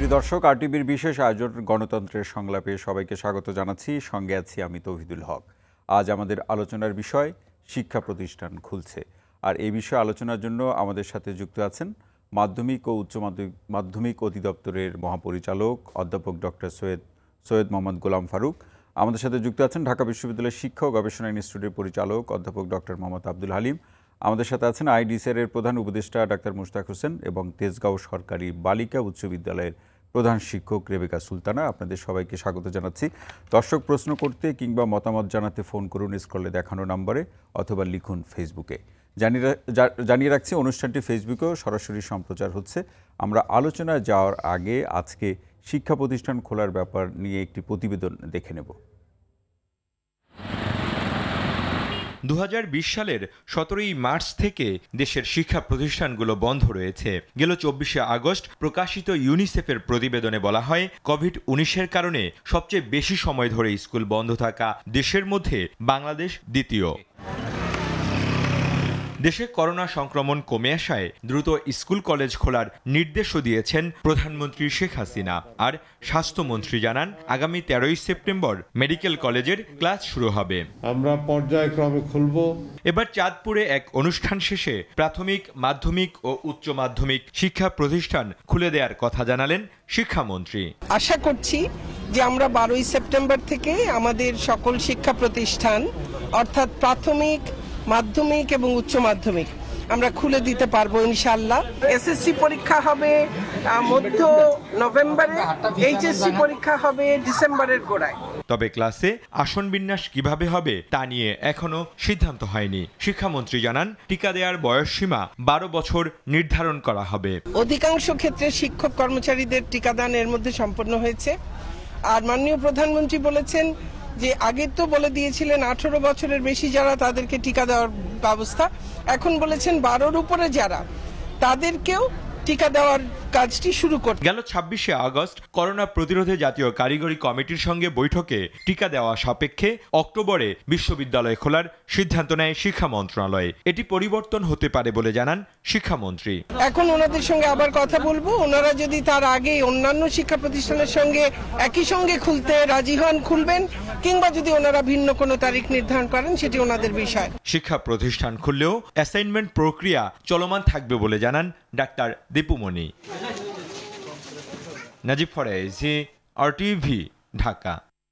সুপ্রিয় দর্শক, আরটিভির বিশেষ আয়োজন গণতন্ত্রের সংলাপে সবাইকে স্বাগত জানাচ্ছি। সঙ্গে আছি আমি তৌহিদুল হক। আজ আমাদের আলোচনার বিষয় শিক্ষা প্রতিষ্ঠান খুলছে। আর এই বিষয়ে আলোচনার জন্য আমাদের সাথে যুক্ত আছেন মাধ্যমিক ও উচ্চ মাধ্যমিক অধিদপ্তরের মহাপরিচালক অধ্যাপক ডক্টর সৈয়দ মোহাম্মদ গোলাম ফারুক। আমাদের সাথে যুক্ত আছেন ঢাকা বিশ্ববিদ্যালয়ের শিক্ষা ও গবেষণা ইনস্টিটিউটের পরিচালক অধ্যাপক ডক্টর মোহাম্মদ আব্দুল হালিম। আমাদের সাথে আছেন আইইডের প্রধান উপদেষ্টা ডাক্তার মুশতাক হোসেন এবং তেজগাঁও সরকারি বালিকা উচ্চ বিদ্যালয়ের প্রধান শিক্ষক রেবেকা সুলতানা। আপনাদের সবাইকে স্বাগত জানাচ্ছি। দর্শক, প্রশ্ন করতে কিংবা মতামত জানাতে ফোন করুন স্ক্রলে দেখানো নম্বরে অথবা লিখুন ফেসবুকে। জানিয়ে রাখছি, অনুষ্ঠানটি ফেসবুকেও সরাসরি সম্প্রচার হচ্ছে। আমরা আলোচনায় যাওয়ার আগে আজকে শিক্ষা প্রতিষ্ঠান খোলার ব্যাপার নিয়ে একটি প্রতিবেদন দেখে নেব। 2020 সালের 17ই মার্চ থেকে দেশের শিক্ষা প্রতিষ্ঠানগুলো বন্ধ রয়েছে। গেল 24শে আগস্ট প্রকাশিত ইউনিসেফের প্রতিবেদনে বলা হয়, কোভিড-19-এর কারণে সবচেয়ে বেশি সময় ধরে স্কুল বন্ধ থাকা দেশের মধ্যে বাংলাদেশ দ্বিতীয়। দেশে করোনা সংক্রমণ কমে আসায় দ্রুত স্কুল কলেজ খোলার নির্দেশও দিয়েছেন প্রধানমন্ত্রী শেখ হাসিনা। আর স্বাস্থ্যমন্ত্রী জানান, আগামী 13ই সেপ্টেম্বর মেডিকেল কলেজের ক্লাস শুরু হবে। আমরা পর্যায়ক্রমে খুলব। এবার চাঁদপুরে এক অনুষ্ঠান শেষে প্রাথমিক, মাধ্যমিক ও উচ্চ মাধ্যমিক শিক্ষা প্রতিষ্ঠান খুলে দেওয়ার কথা জানালেন শিক্ষামন্ত্রী। আশা করছি যে আমরা 12ই সেপ্টেম্বর থেকে আমাদের সকল শিক্ষা প্রতিষ্ঠান অর্থাৎ প্রাথমিক, মাধ্যমিক এবং উচ্চ মাধ্যমিক আমরা খুলে দিতে পারবো ইনশাআল্লাহ। এসএসসি পরীক্ষা হবে মধ্য নভেম্বরে, এইচএসসি পরীক্ষা হবে ডিসেম্বরের গোড়ায়। তবে ক্লাসে আসন বিন্যাস কিভাবে হবে তা নিয়ে এখনো সিদ্ধান্ত হয়নি। শিক্ষামন্ত্রী জানান, টিকা দেওয়ার বয়সসীমা 12 বছর নির্ধারণ করা হবে। অধিকাংশ ক্ষেত্রে শিক্ষক কর্মচারীদের টিকাদান এর মধ্যে সম্পন্ন হয়েছে। আর মাননীয় প্রধানমন্ত্রী বলেছেন যে আগে তো বলে দিয়েছিলেন 18 বছরের বেশি যারা তাদেরকে টিকা দেওয়ার ব্যবস্থা, এখন বলেছেন 12-র উপরে যারা তাদেরকেও টিকা দেওয়ার কাজটি শুরু করতে। গেল 26শে আগস্ট করোনা প্রতিরোধে জাতীয় কারিগরি কমিটির সঙ্গে বৈঠকে টিকা দেওয়া সাপেক্ষে অক্টোবরে বিশ্ববিদ্যালয় খোলার সিদ্ধান্ত নেয় শিক্ষা মন্ত্রণালয়। এটি পরিবর্তন হতে পারে বলে জানান শিক্ষামন্ত্রী। এখন ওনাদের সঙ্গে আবার কথা বলবো, ওনারা যদি তার আগে অন্যান্য শিক্ষা প্রতিষ্ঠানের সঙ্গে একই সঙ্গে খুলতে রাজি হন খুলবেন, কিংবা যদি ওনারা ভিন্ন কোনো তারিখ নির্ধারণ করেন সেটি ওনাদের বিষয়। শিক্ষা প্রতিষ্ঠান খুললেও অ্যাসাইনমেন্ট প্রক্রিয়া চলমান থাকবে বলে জানান ডাক্তার দীপুমণি। নাজিব ফরাইজি, আরটিভি, ঢাকা।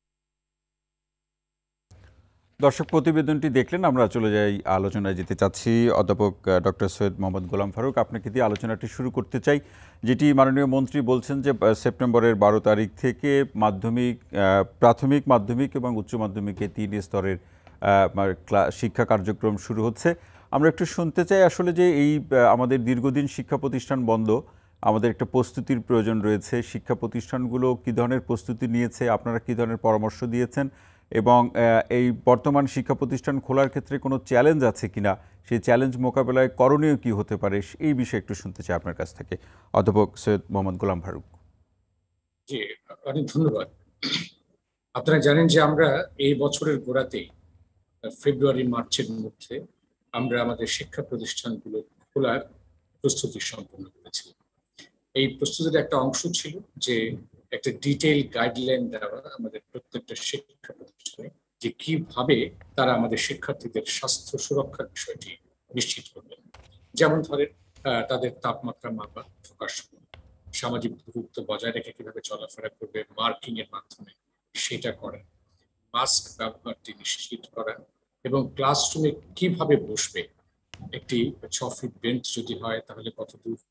দর্শক, প্রতিবেদনটি দেখলেন। আমরা চলে যাই আলোচনায় যেতে চাচ্ছি। অধ্যাপক ডক্টর সৈয়দ মোহাম্মদ গোলাম ফারুক, আপনাকে দিয়ে আলোচনাটি শুরু করতে চাই। যেটি মাননীয় মন্ত্রী বলছেন যে সেপ্টেম্বরের 12 তারিখ থেকে মাধ্যমিক, প্রাথমিক, মাধ্যমিক এবং উচ্চ মাধ্যমিকে 3 স্তরের শিক্ষা কার্যক্রম শুরু হচ্ছে। আমরা একটু শুনতে চাই আসলে যে এই আমাদের দীর্ঘদিন শিক্ষা প্রতিষ্ঠান বন্ধ, আমাদের একটা প্রস্তুতির প্রয়োজন রয়েছে। শিক্ষা প্রতিষ্ঠানগুলো কী ধরনের প্রস্তুতি নিয়েছে, আপনারা কী ধরনের পরামর্শ দিয়েছেন, এবং এই বর্তমান শিক্ষা প্রতিষ্ঠান খোলার ক্ষেত্রে কোনো চ্যালেঞ্জ আছে কিনা, সেই চ্যালেঞ্জ মোকাবেলায় করণীয় কী হতে পারে, এই বিষয়ে একটু শুনতে চাই আপনার কাছ থেকে অধ্যাপক সৈয়দ মোহাম্মদ গোলাম ফারুক। জি, অনেক ধন্যবাদ। আপনারা জানেন যে আমরা এই বছরের গোড়াতেই ফেব্রুয়ারি মার্চের মধ্যে আমরা আমাদের শিক্ষা প্রতিষ্ঠানগুলো খোলার প্রস্তুতি সম্পন্ন করেছি। এই প্রস্তুতির একটা অংশ ছিল যে একটা ডিটেইল গাইডলাইন দেওয়া আমাদের প্রত্যেকটা শিক্ষা প্রতিষ্ঠানে, যে কিভাবে তারা আমাদের শিক্ষার্থীদের স্বাস্থ্য সুরক্ষার বিষয়টি নিশ্চিত করবেন। যেমন ধরেন তাদের তাপমাত্রা মাপা, ঢোকার সময় সামাজিক দূরত্ব বজায় রেখে কিভাবে চলাফেরা করবে, মার্কিং এর মাধ্যমে সেটা করা, মাস্ক ব্যবহারটি নিশ্চিত করা, এবং ক্লাসরুমে কিভাবে বসবে, একটি 6 ফিট বেঞ্চ যদি হয় তাহলে কত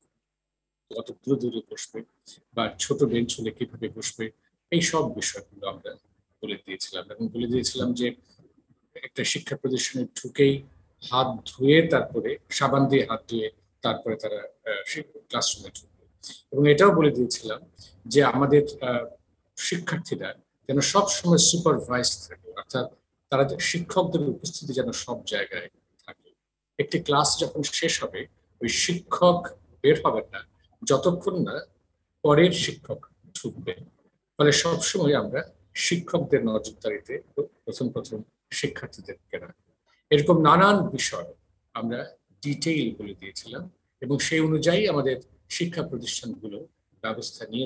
দূরে বসবে, বা ছোট বেঞ্চ হলে কিভাবে বসবে, এই সব বিষয়গুলো আমরা বলে দিয়েছিলাম। এবং বলে দিয়েছিলাম যে একটা শিক্ষা প্রতিষ্ঠানে ঢুকেই হাত ধুয়ে, তারপরে সাবান দিয়ে হাত ধুয়ে তারপরে তারা ক্লাসরুমে ঢুকবে। এবং এটাও বলে দিয়েছিলাম যে আমাদের শিক্ষার্থীরা যেন সবসময় সুপারভাইজ থাকে, অর্থাৎ তারা শিক্ষকদের উপস্থিতি যেন সব জায়গায় থাকে। একটি ক্লাস যখন শেষ হবে, ওই শিক্ষক বের হবেন না যতক্ষণ না পরের শিক্ষক ঢুকবে। ফলে সবসময় আমরা শিক্ষকদের নজরদারিতে প্রথম শিক্ষার্থীদেরকে রাখবো। এরকম নানান বিষয় আমরা ডিটেইল বলে দিয়েছিলাম, এবং সেই অনুযায়ী আমাদের শিক্ষা প্রতিষ্ঠানগুলো ব্যবস্থা নিয়েছে।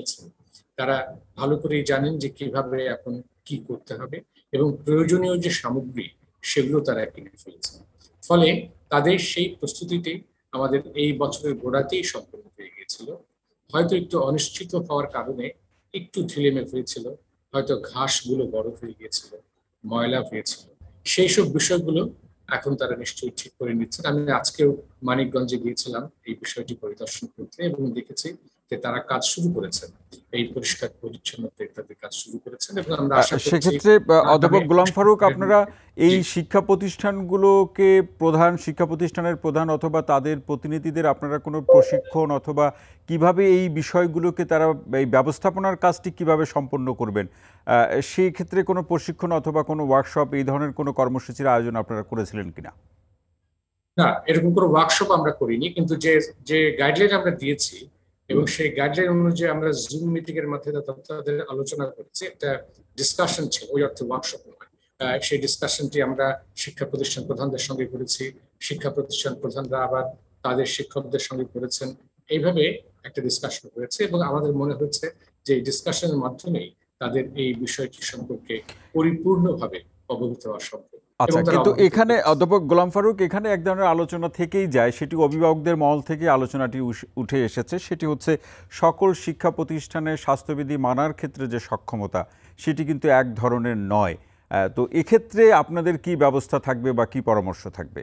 তারা ভালো করেই জানেন যে কিভাবে এখন কি করতে হবে এবং প্রয়োজনীয় যে সামগ্রী সেগুলো তারা কিনে ফেলেছে। ফলে তাদের সেই প্রস্তুতিটি আমাদের এই বছরের গোড়াতেই সম্পন্ন হয়ে গিয়েছিল। হয়তো একটু অনিশ্চিত হওয়ার কারণে একটু ঢিলেমে হয়েছিল, হয়তো ঘাসগুলো বড় হয়ে গিয়েছিল, ময়লা হয়েছিল, সেই সব বিষয়গুলো এখন তারা নিশ্চয়ই ঠিক করে নিচ্ছেন। আমি আজকেও মানিকগঞ্জে গিয়েছিলাম এই বিষয়টি পরিদর্শন করতে এবং দেখেছি যে তারা কাজ শুরু করেছেন, এই পরিষ্কার পরিচ্ছন্নতা ইত্যাদি কাজ শুরু করেছেন এবং আমরা আশা করছি সেক্ষেত্রে অধ্যাপক গোলাম ফারুক, আপনারা এই শিক্ষা প্রতিষ্ঠানগুলোকে শিক্ষা প্রতিষ্ঠানের প্রধান অথবা তাদের প্রতিনিধিদের আপনারা কোনো প্রশিক্ষণ অথবা কিভাবে এই বিষয়গুলোকে তারা এই ব্যবস্থাপনার কাজটি কিভাবে সম্পন্ন করবেন সেই ক্ষেত্রে কোনো প্রশিক্ষণ অথবা কোনো ওয়ার্কশপ এই ধরনের কোনো কর্মসূচির আয়োজন আপনারা করেছিলেন কিনা? না, এরকম কোনো ওয়ার্কশপ আমরা করিনি, কিন্তু যে গাইডলাইন আমরা দিয়েছি এবং সেই গাইডলাইন অনুযায়ী আমরা জুম মিটিং এর মাধ্যমে তাদের আলোচনা করেছি। একটা ডিসকাশন ছিল, ওই অর্থে ওয়ার্কশপ নয়। সেই ডিসকাশনটি আমরা শিক্ষা প্রতিষ্ঠান প্রধানদের সঙ্গে করেছি, শিক্ষা প্রতিষ্ঠান প্রধানরা আবার তাদের শিক্ষকদের সঙ্গে করেছেন। এইভাবে একটা ডিসকাশন হয়েছে এবং আমাদের মনে হয়েছে যে এই ডিসকাশনের মাধ্যমেই তাদের এই বিষয়টি সম্পর্কে পরিপূর্ণভাবে অবগত হওয়া সম্ভব। আচ্ছা, কিন্তু এখানে অধ্যাপক গোলাম ফারুক, এখানে এক ধরনের আলোচনা থেকেই যায়, সেটি অভিভাবকদের মহল থেকে আলোচনাটি উঠে এসেছে, সেটি হচ্ছে সকল শিক্ষা প্রতিষ্ঠানের স্বাস্থ্যবিধি মানার ক্ষেত্রে যে সক্ষমতা সেটি কিন্তু এক ধরনের নয়। তো এক্ষেত্রে আপনাদের কি ব্যবস্থা থাকবে বা কি পরামর্শ থাকবে?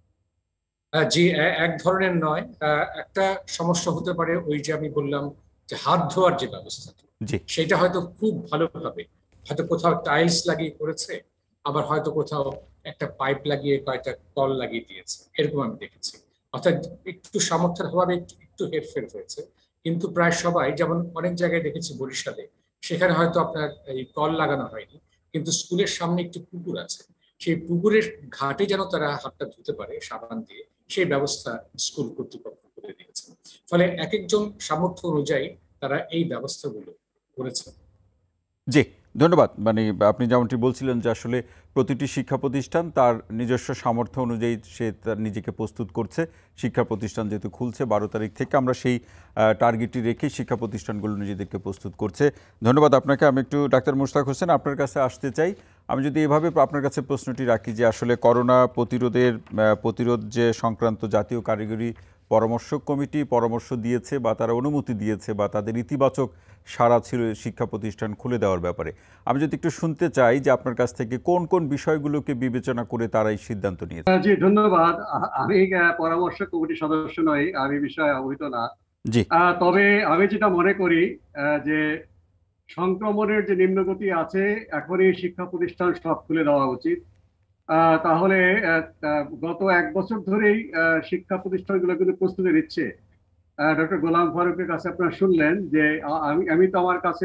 জি, এক ধরনের নয়। একটা সমস্যা হতে পারে ওই যে আমি বললাম যে হাত ধোয়ার যে ব্যবস্থাটি, সেটা হয়তো খুব ভালোভাবে হয়তো কোথাও টাইলস লাগিয়ে করেছে, আবার হয়তো কোথাও একটা পাইপ লাগিয়ে কয়েকটা কল লাগিয়ে দিয়েছে, এরকম আমি দেখেছি। অর্থাৎ একটু সামর্থ্যের অভাবে একটু হেরফের হয়েছে, কিন্তু প্রায় সবাই, যেমন অনেক জায়গায় দেখেছি বরিশালে, সেখানে হয়তো আপনার এই কল লাগানো হয়নি, কিন্তু স্কুলের সামনে একটি পুকুর আছে, সেই পুকুরের ঘাটে যেন তারা হাতটা ধুতে পারে সাবান দিয়ে, সেই ব্যবস্থা স্কুল কর্তৃপক্ষ করে দিয়েছে। ফলে এক একজন সামর্থ্য অনুযায়ী তারা এই ব্যবস্থাগুলো করেছে। জি, ধন্যবাদ। মানে আপনি যেমনটি বলছিলেন যে আসলে প্রতিটি শিক্ষা প্রতিষ্ঠান তার নিজস্ব সামর্থ্য অনুযায়ী সে তার নিজেকে প্রস্তুত করছে। শিক্ষা প্রতিষ্ঠান যেহেতু খুলছে 12 তারিখ থেকে, আমরা সেই টার্গেটটি রেখেই শিক্ষা প্রতিষ্ঠানগুলো নিজেদেরকে প্রস্তুত করছে। ধন্যবাদ আপনাকে। আমি একটু ডাক্তার মুশতাক হোসেন আপনার কাছে আসতে চাই। আমি যদি এভাবে আপনার কাছে প্রশ্নটি রাখি যে আসলে করোনা প্রতিরোধ যে সংক্রান্ত জাতীয় কারিগরি পরামর্শক কমিটি পরামর্শ দিয়েছে বা তারা অনুমতি দিয়েছে বা তাদের ইতিবাচক সাড়া ছিল শিক্ষা প্রতিষ্ঠান খুলে দেওয়ার ব্যাপারে, আমি যদি একটু শুনতে চাই যে আপনার কাছ থেকে কোন কোন বিষয়গুলোকে বিবেচনা করে তারা এই সিদ্ধান্ত নিয়েছে। জি, ধন্যবাদ। আমি পরামর্শক কমিটির সদস্য নই, আমি বিষয়ে অবহিত না। জি, তবে আমি যেটা মনে করি যে সংক্রমণের যে নিম্নগতি আছে, এখনই শিক্ষা প্রতিষ্ঠান সব খুলে দেওয়া উচিত। তাহলে গত 1 বছর ধরেই শিক্ষা প্রতিষ্ঠানগুলো কিন্তু প্রস্তুতি নিচ্ছে। ডক্টর গোলাম ফারুকের কাছে আপনারা শুনলেন যে আমি তো আমার কাছে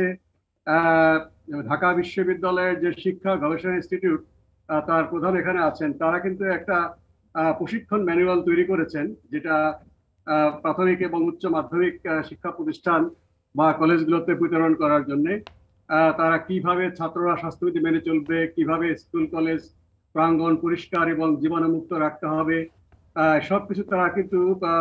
ঢাকা বিশ্ববিদ্যালয়ের যে শিক্ষা গবেষণা ইনস্টিটিউট তার প্রধান এখানে আছেন, তারা কিন্তু একটা প্রশিক্ষণ ম্যানুয়াল তৈরি করেছেন, যেটা প্রাথমিক এবং উচ্চ মাধ্যমিক শিক্ষা প্রতিষ্ঠান বা কলেজগুলোতে বিতরণ করার জন্য। তারা কিভাবে ছাত্ররা স্বাস্থ্যবিধি মেনে চলবে, কিভাবে স্কুল কলেজ প্রাঙ্গণ পরিষ্কার এবং জীবাণুমুক্ত রাখতে হবে, সবকিছু তারা কিন্তু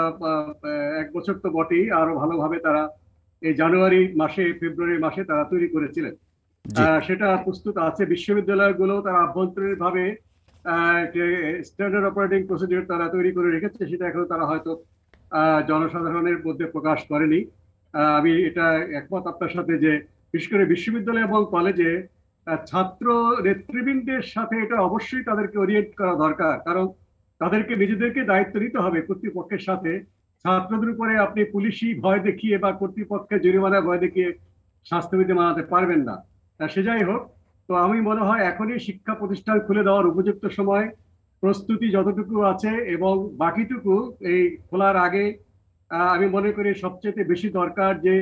1 বছর তো বটেই, আরো ভালোভাবে তারা এই জানুয়ারি মাসে ফেব্রুয়ারি মাসে তারা তৈরি করেছিলেন। সেটা প্রস্তুত আছে। বিশ্ববিদ্যালয়গুলো তারা আভ্যন্তরীণ ভাবে স্ট্যান্ডার্ড অপারেটিং প্রসিডিউর তারা তৈরি করে রেখেছে, সেটা এখনো তারা হয়তো জনসাধারণের মধ্যে প্রকাশ করেনি। আমি এটা একমত আপনার সাথে যে বিশেষ করে বিশ্ববিদ্যালয় এবং কলেজে ছাত্র নেতৃবৃন্দের সাথে এটা অবশ্যই তাদেরকে ওরিয়েন্ট করা দরকার, কারণ তাদেরকে নিজেদেরকে দায়িত্ব নিতে হবে কর্তৃপক্ষের সাথে। ছাত্রদের উপরে আপনি পুলিশি ভয় দেখিয়ে বা কর্তৃপক্ষের জরিমানা ভয় দেখিয়ে স্বাস্থ্যবিধি মানাতে পারবেন না। সে যাই হোক, তো আমি মনে হয় এখনই শিক্ষা প্রতিষ্ঠান খুলে দেওয়ার উপযুক্ত সময়। প্রস্তুতি যতটুকু আছে এবং বাকিটুকু এই খোলার আগে আমি মনে করি সবচেয়ে বেশি দরকার যে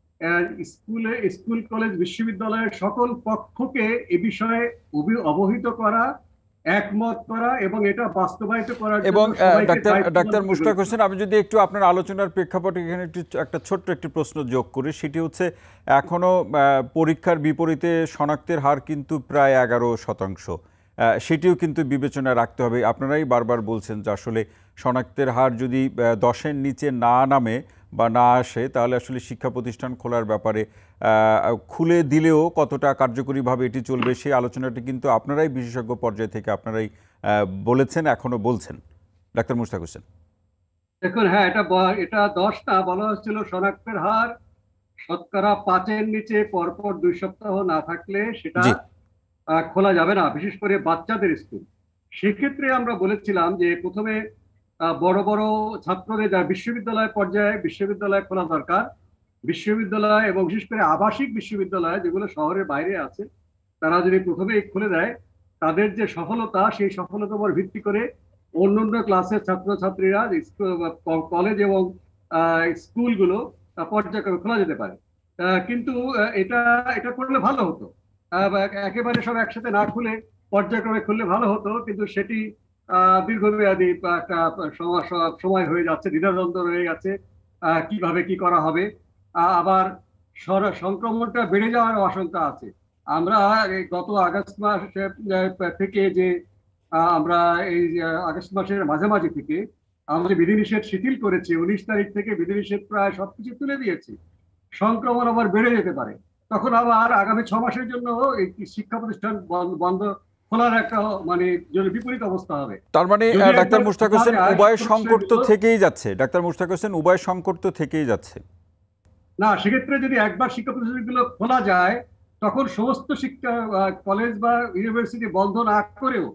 স্কুল কলেজ বিশ্ববিদ্যালয়ের সকল পক্ষকে এ বিষয়ে অবহিত করা, একমত করা এবং এটা বাস্তবায়িত করার জন্য। এবং ডাক্তার মুশতাক হোসেন, আমি যদি একটু আপনার আলোচনার প্রেক্ষাপটে এখানে একটা ছোট্ট একটি প্রশ্ন যোগ করি, সেটি হচ্ছে এখনো পরীক্ষার বিপরীতে শনাক্তের হার কিন্তু প্রায় 11%। সেটিও কিন্তু বিবেচনায় রাখতে হবে। আপনারাই বারবার বলছেন যে আসলে শনাক্তের হার যদি 10-এর নিচে না নামে বা না আসে তাহলে আসলে শিক্ষা প্রতিষ্ঠান খোলার ব্যাপারে খুলে দিলেও কতটা কার্যকরীভাবে এটি চলবে সেই আলোচনাটি কিন্তু আপনারাই বিশেষজ্ঞ পর্যায় থেকে আপনারাই বলেছেন, এখনো বলছেন। ডাক্তার মুশতাক হোসেন, দেখুন, হ্যাঁ, এটা 10 না, বলা হচ্ছিল শনাক্তের হার শতকরা 5-এর নিচে পরপর 2 সপ্তাহ না থাকলে সেটা খোলা যাবে না, বিশেষ করে বাচ্চাদের স্কুল। সেক্ষেত্রে আমরা বলেছিলাম যে প্রথমে বড় বড় ছাত্রদের যারা বিশ্ববিদ্যালয় পর্যায়ে বিশ্ববিদ্যালয় খোলা দরকার, বিশ্ববিদ্যালয় এবং বিশেষ করে আবাসিক বিশ্ববিদ্যালয় যেগুলো শহরের বাইরে আছে তারা যদি প্রথমে খুলে দেয়, তাদের যে সফলতা সেই সফলতার উপর ভিত্তি করে অন্যান্য ক্লাসের ছাত্রছাত্রীরা কলেজ এবং স্কুলগুলো পর্যায়ক্রমে খোলা যেতে পারে। কিন্তু এটা করলে ভালো হতো, একেবারে সব একসাথে না খুলে পর্যায়ক্রমে খুললে ভালো হতো, কিন্তু সেটি দীর্ঘমেয়াদী একটা সময় হয়ে যাচ্ছে, দ্বিধাদ্বন্দ্ব রয়ে গেছে কিভাবে কি করা হবে। আবার সংক্রমণটা বেড়ে যাওয়ার আশঙ্কা আছে। আমরা গত আগস্ট মাস থেকে যে আমরা এই আগস্ট মাসের মাঝামাঝি থেকে আমাদের বিধিনিষেধ শিথিল করেছি, 19 তারিখ থেকে বিধিনিষেধ প্রায় সবকিছু তুলে দিয়েছি। সংক্রমণ আবার বেড়ে যেতে পারে, তখন আবার আগামী 6 মাসের জন্য এই শিক্ষা প্রতিষ্ঠান বন্ধ খোলার একটা মানে বিপরীত অবস্থা হবে। তার মানে ডাক্তার মুশতাক হোসেন উভয় সংকট তো থেকেই যাচ্ছে। ডাক্তার মুশতাক হোসেন উভয় সংকট তো থেকেই যাচ্ছে না, সেক্ষেত্রে যদি একবার শিক্ষা প্রতিষ্ঠানগুলো খোলা যায় তখন সমস্ত শিক্ষা কলেজ বা ইউনিভার্সিটি বন্ধ না করেও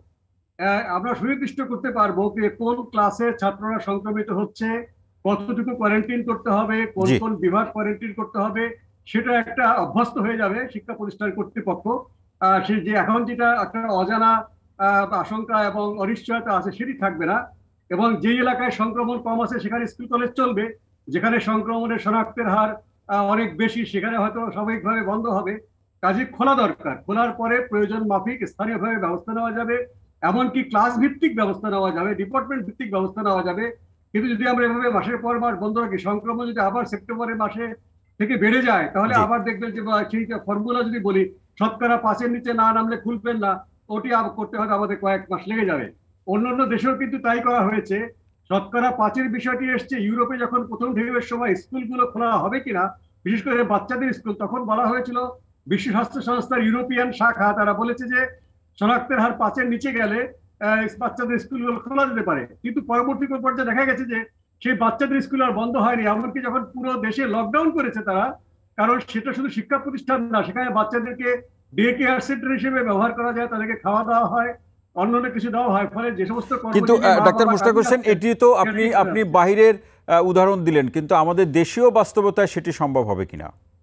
আমরা সুনির্দিষ্ট করতে পারবো যে কোন ক্লাসের ছাত্ররা সংক্রমিত হচ্ছে, কতটুকু কোয়ারেন্টাইন করতে হবে, কোন কোন বিভাগ কোয়ারেন্টাইন করতে হবে, সেটা একটা অভ্যস্ত হয়ে যাবে শিক্ষা প্রতিষ্ঠান কর্তৃপক্ষ। সে যে এখন যেটা একটা অজানা আশঙ্কা এবং অনিশ্চয়তা আছে সেটি থাকবে না, এবং যে এলাকায় সংক্রমণ কম আছে সেখানে স্কুল কলেজ চলবে, যেখানে সংক্রমণের শনাক্তের হার অনেক বেশি সেখানে হয়তো স্বাভাবিকভাবে বন্ধ হবে। কাজে খোলা দরকার, খোলার পরে প্রয়োজন মাফিক স্থানীয়ভাবে ব্যবস্থা নেওয়া যাবে, এমনকি ক্লাস ভিত্তিক ব্যবস্থা নেওয়া যাবে, ডিপার্টমেন্ট ভিত্তিক ব্যবস্থা নেওয়া যাবে। কিন্তু যদি আমরা এভাবে মাসের পর মাস বন্ধ রাখি, সংক্রমণ যদি আবার সেপ্টেম্বরের মাসে থেকে বেড়ে যায় তাহলে আবার দেখবেন যে সেই ফর্মুলা যদি বলি শতকরা 5-এর নিচে না নামলে খুলবেন না, ওটি করতে হয়তো আমাদের কয়েক মাস লেগে যাবে। অন্যান্য দেশেও কিন্তু তাই করা হয়েছে। শতকরা 5-এর বিষয়টি এসছে ইউরোপে যখন প্রথম ঢেউয়ের সময় স্কুলগুলো খোলা হবে কিনা, বিশেষ করে বাচ্চাদের স্কুল, তখন বলা হয়েছিল বিশ্ব স্বাস্থ্য সংস্থার ইউরোপিয়ান শাখা তারা বলেছে যে শনাক্তের হার 5-এর নিচে গেলে বাচ্চাদের স্কুলগুলো খোলা যেতে পারে। কিন্তু পরবর্তী পর্যায়ে দেখা গেছে যে সেই বাচ্চাদের স্কুল আর বন্ধ হয়নি, এমনকি যখন পুরো দেশে লকডাউন করেছে তারা, কারণ সেটা শুধু শিক্ষা প্রতিষ্ঠান না, সেখানে বাচ্চাদেরকে ডে কেয়ার সেন্টার হিসেবে ব্যবহার করা যায়, তাদেরকে খাওয়া দাওয়া হয়, অন্যান্য কিছু দেওয়া হয়, ফলে যে সমস্ত কিন্তু ডাক্তার মুশতাক হোসেন এটি তো আপনি বাহিরের উদাহরণ দিলেন, কিন্তু আমাদের দেশীয় বাস্তবতায় সেটি সম্ভব হবে কিনা?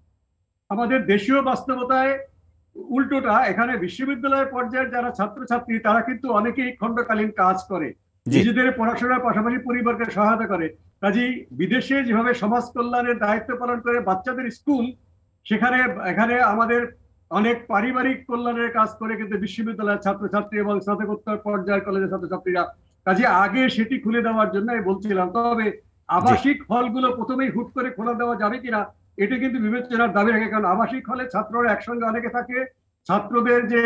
আমাদের দেশীয় বাস্তবতায় উল্টোটা, এখানে বিশ্ববিদ্যালয় পর্যায়ের যারা ছাত্রছাত্রী তারা কিন্তু অনেকেই খণ্ডকালীন কাজ করে, নিজেদের পড়াশোনার পাশাপাশি পরিবারকে সহায়তা করে। কাজেই বিদেশে যেভাবে সমাজ কল্যাণের দায়িত্ব পালন করে বাচ্চাদের স্কুল, সেখানে এখানে আমাদের অনেক পারিবারিক কল্যাণের কাজ করে কিন্তু বিশ্ববিদ্যালয়ের ছাত্রছাত্রী এবং স্নাতকোত্তর পর্যায়ের কলেজের ছাত্রছাত্রীরা। কাজে আগে সেটি খুলে দেওয়ার জন্য বলছিলাম। তবে আবাসিক হলগুলো প্রথমেই হুট করে খোলা দেওয়া যাবে কিনা এটা কিন্তু বিবেচনার দাবি রাখে, কারণ আবাসিক হলে ছাত্ররা একসঙ্গে অনেকে থাকে, ছাত্রদের যে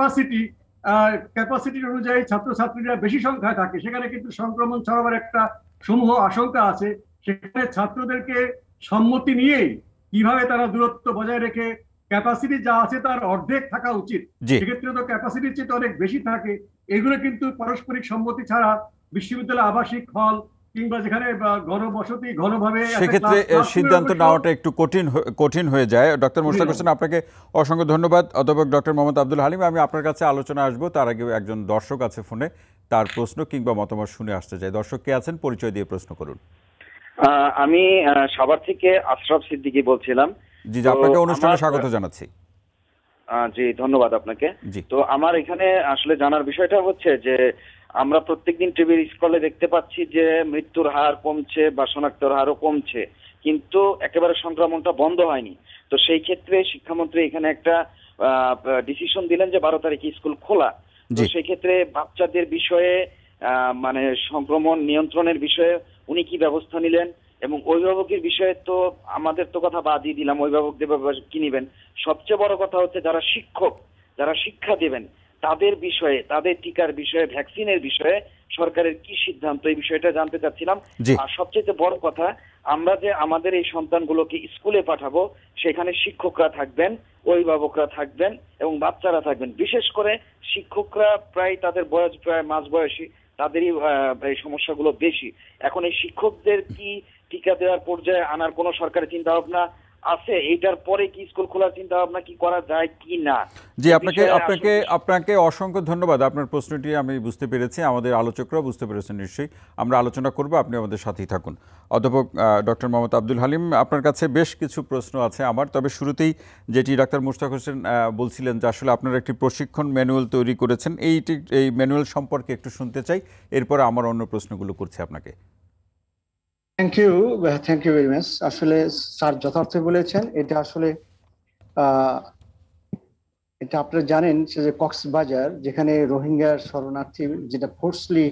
ক্যাপাসিটি অনুযায়ী ছাত্রছাত্রীরা বেশি সংখ্যায় থাকে, সেখানে কিন্তু সংক্রমণ ছড়াবার একটা সমূহ আশঙ্কা আছে। সেখানে ছাত্রদেরকে সম্মতি নিয়েই কিভাবে তারা দূরত্ব বজায় রেখে ক্যাপাসিটি যা আছে তার অর্ধেক থাকা উচিত, সেক্ষেত্রে তো ক্যাপাসিটির চেয়ে অনেক বেশি থাকে, এগুলো কিন্তু পারস্পরিক সম্মতি ছাড়া বিশ্ববিদ্যালয় আবাসিক হল কিংবা যেখানে ঘনবসতি ঘনভাবে সেক্ষেত্রে সিদ্ধান্ত নেওয়াটা একটু কঠিন হয়ে যায়। ডক্টর মুশতাক হোসেন আপনাকে অসংখ্য ধন্যবাদ। অধ্যাপক ডক্টর মোহাম্মদ আব্দুল হালিম, আমি আপনার কাছে আলোচনা আসবো, তার আগে একজন দর্শক আছে ফোনে, তার প্রশ্ন কিংবা মতামত শুনে আসতে চাই। দর্শক কে আছেন, পরিচয় দিয়ে প্রশ্ন করুন। আমি সাভার থেকে আশরাফ সিদ্দিকী বলছিলাম। জি, আপনাকে অনুষ্ঠানে স্বাগত জানাচ্ছি। জি, ধন্যবাদ আপনাকে। তো আমার এখানে আসলে জানার বিষয়টা হচ্ছে যে আমরা প্রত্যেকদিন টিভির স্ক্রলে দেখতে পাচ্ছি যে মৃত্যুর হার কমছে বা শনাক্তের হারও কমছে, কিন্তু একেবারে সংক্রমণটা বন্ধ হয়নি। তো সেই ক্ষেত্রে শিক্ষামন্ত্রী এখানে একটা ডিসিশন দিলেন যে 12 তারিখ স্কুল খোলা। তো সেই ক্ষেত্রে বাচ্চাদের বিষয়ে মানে সংক্রমণ নিয়ন্ত্রণের বিষয়ে উনি কি ব্যবস্থা নিলেন, এবং অভিভাবকের বিষয়ে তো আমাদের তো কথা বাদই দিলাম, অভিভাবকদের কি নিবেন। সবচেয়ে বড় কথা হচ্ছে যারা শিক্ষক, যারা শিক্ষা দেবেন তাদের বিষয়ে, তাদের টিকার বিষয়ে, ভ্যাকসিনের বিষয়ে সরকারের কি সিদ্ধান্ত, এই বিষয়টা জানতে চাচ্ছিলাম। আর সবচেয়ে বড় কথা, আমরা যে আমাদের এই সন্তানগুলোকে স্কুলে পাঠাবো, সেখানে শিক্ষকরা থাকবেন, অভিভাবকরা থাকবেন এবং বাচ্চারা থাকবেন। বিশেষ করে শিক্ষকরা প্রায় তাদের বয়স প্রায় মাঝবয়সী, তাদেরই এই সমস্যাগুলো বেশি। এখন এই শিক্ষকদের কি টিকা দেওয়ার পর্যায়ে আনার কোনো সরকারের চিন্তা ভাবনা আছে? এইটার পরে কি স্কুল খোলার চিন্তা ভাবনা কি করা যায় কি না? জি, আপনাকে অসংখ্য ধন্যবাদ। আপনার প্রশ্নটি আমি বুঝতে পেরেছি, আমাদের আলোচকরাও বুঝতে পেরেছেন নিশ্চয়ই। আমরা আলোচনা করব, আপনি আমাদের সাথেই থাকুন। অধ্যাপক ডক্টর মোহাম্মদ আব্দুল হালিম, আপনার কাছে বেশ কিছু প্রশ্ন আছে আমার। তবে শুরুতেই যেটি ডাক্তার মুশতাক হোসেন বলছিলেন যে আসলে আপনারা একটি প্রশিক্ষণ ম্যানুয়াল তৈরি করেছেন, এই ম্যানুয়াল সম্পর্কে একটু শুনতে চাই, এরপরে আমার অন্য প্রশ্নগুলো করছি আপনাকে। Thank you very much. আসলে স্যার যথার্থ বলেছেন। এটা আসলে এটা আপনারা জানেন যে কক্সবাজার, যেখানে রোহিঙ্গার শরণার্থী যেটা ফোর্সলি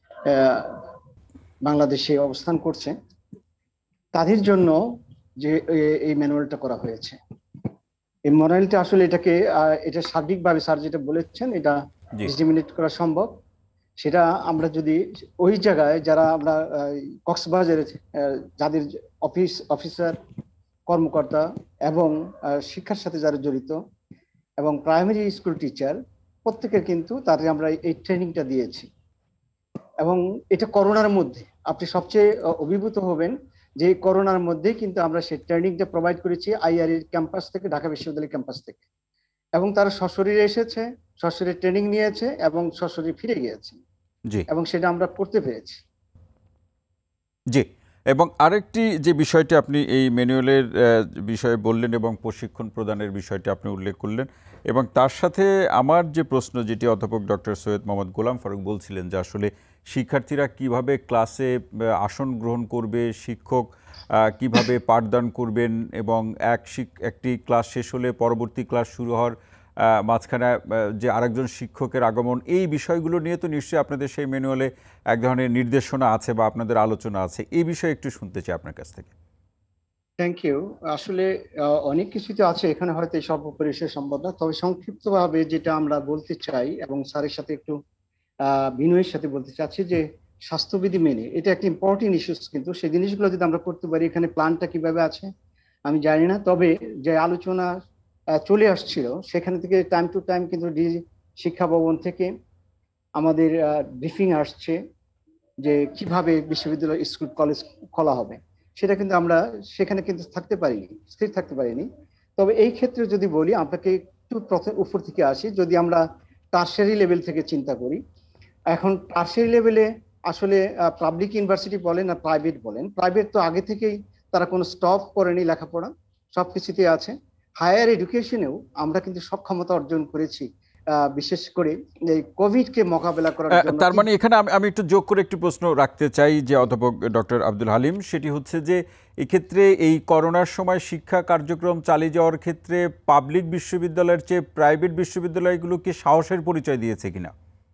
বাংলাদেশে অবস্থান করছে, তাদের জন্য যে এই ম্যানুয়ালটা করা হয়েছে। এই ম্যানুয়ালটা আসলে এটা সার্বিকভাবে স্যার যেটা বলেছেন এটা ডিসিমিনেট করা সম্ভব। সেটা আমরা যদি ওই জায়গায় যারা আমরা কক্সবাজারে যাদের অফিসার কর্মকর্তা এবং শিক্ষার সাথে যারা জড়িত এবং প্রাইমারি স্কুল টিচার প্রত্যেকের কিন্তু তাদের আমরা এই ট্রেনিংটা দিয়েছি। এবং এটা করোনার মধ্যে আপনি সবচেয়ে অভিভূত হবেন যে করোনার মধ্যেই কিন্তু আমরা সেই ট্রেনিংটা প্রোভাইড করেছি আইআর ক্যাম্পাস থেকে, ঢাকা বিশ্ববিদ্যালয় ক্যাম্পাস থেকে। এবং তারা সশরীরে এসেছে, সশরীরে ট্রেনিং নিয়েছে এবং সশরীরে ফিরে গিয়েছে। জি, এবং সেটা আমরা করতে পেরেছি। জি, এবং আরেকটি যে বিষয়টি আপনি এই ম্যানুয়ালের বিষয়ে বললেন এবং প্রশিক্ষণ প্রদানের বিষয়টি আপনি উল্লেখ করলেন, এবং তার সাথে আমার যে প্রশ্ন, যেটি অধ্যাপক ডক্টর সৈয়দ মোহাম্মদ গোলাম ফারুক বলছিলেন যে আসলে শিক্ষার্থীরা কিভাবে ক্লাসে আসন গ্রহণ করবে, শিক্ষক কিভাবে পাঠদান করবেন, এবং একটি ক্লাস শেষ হলে পরবর্তী ক্লাস শুরু হওয়ার মাঝখানে যে আরেকজন শিক্ষকের আগমন, এই বিষয়গুলো নিয়ে তো নিশ্চয়ই আপনাদের সেই ম্যানুয়ালে এক ধরনের নির্দেশনা আছে বা আপনাদের আলোচনা আছে। এই বিষয়ে একটু শুনতে চাই আপনার কাছ থেকে। Thank you. আসলে অনেক কিছুতে আছে, এখানে হয়তো সব পরিশেষ সম্ভব না। তবে সংক্ষিপ্তভাবে যেটা আমরা বলতে চাই এবং স্যারের সাথে একটু বিনয়ের সাথে বলতে চাচ্ছি যে স্বাস্থ্যবিধি মেনে, এটা একটা ইম্পর্টেন্ট ইস্যুস, কিন্তু সেই জিনিসগুলো যদি আমরা করতে পারি, এখানে প্ল্যানটা কিভাবে আছে আমি জানি না। তবে যে আলোচনা চলে আসছিল সেখানে থেকে টাইম টু টাইম কিন্তু শিক্ষা ভবন থেকে আমাদের ব্রিফিং আসছে যে কিভাবে বিশ্ববিদ্যালয়, স্কুল, কলেজ খোলা হবে। সেটা কিন্তু আমরা সেখানে কিন্তু স্থির থাকতে পারিনি। তবে এই ক্ষেত্রে যদি বলি, আপনাকে একটু প্রথম উপর থেকে আসি, যদি আমরা টারশারি লেভেল থেকে চিন্তা করি, এখন টারশারি লেভেলে আসলে পাবলিক ইউনিভার্সিটি বলেন আর প্রাইভেট বলেন, প্রাইভেট তো আগে থেকেই তারা কোনো স্টপ করেনি, লেখাপড়া সবকিছুতে আছে। হায়ার এডুকেশনেও আমরা কিন্তু সক্ষমতা অর্জন করেছি, বিশেষ করে এই কোভিডকে মোকাবেলা করার জন্য। তার মানে এখানে আমি একটু যোগ করে একটি প্রশ্ন রাখতে চাই যে অধ্যাপক ডক্টর আব্দুল হালিম, সেটি হচ্ছে যে এক্ষেত্রে এই করোনার সময় শিক্ষা কার্যক্রম চালিয়ে যাওয়ার ক্ষেত্রে পাবলিক বিশ্ববিদ্যালয়ের চেয়ে প্রাইভেট বিশ্ববিদ্যালয়গুলো কি সাহসের পরিচয় দিয়েছে কিনা?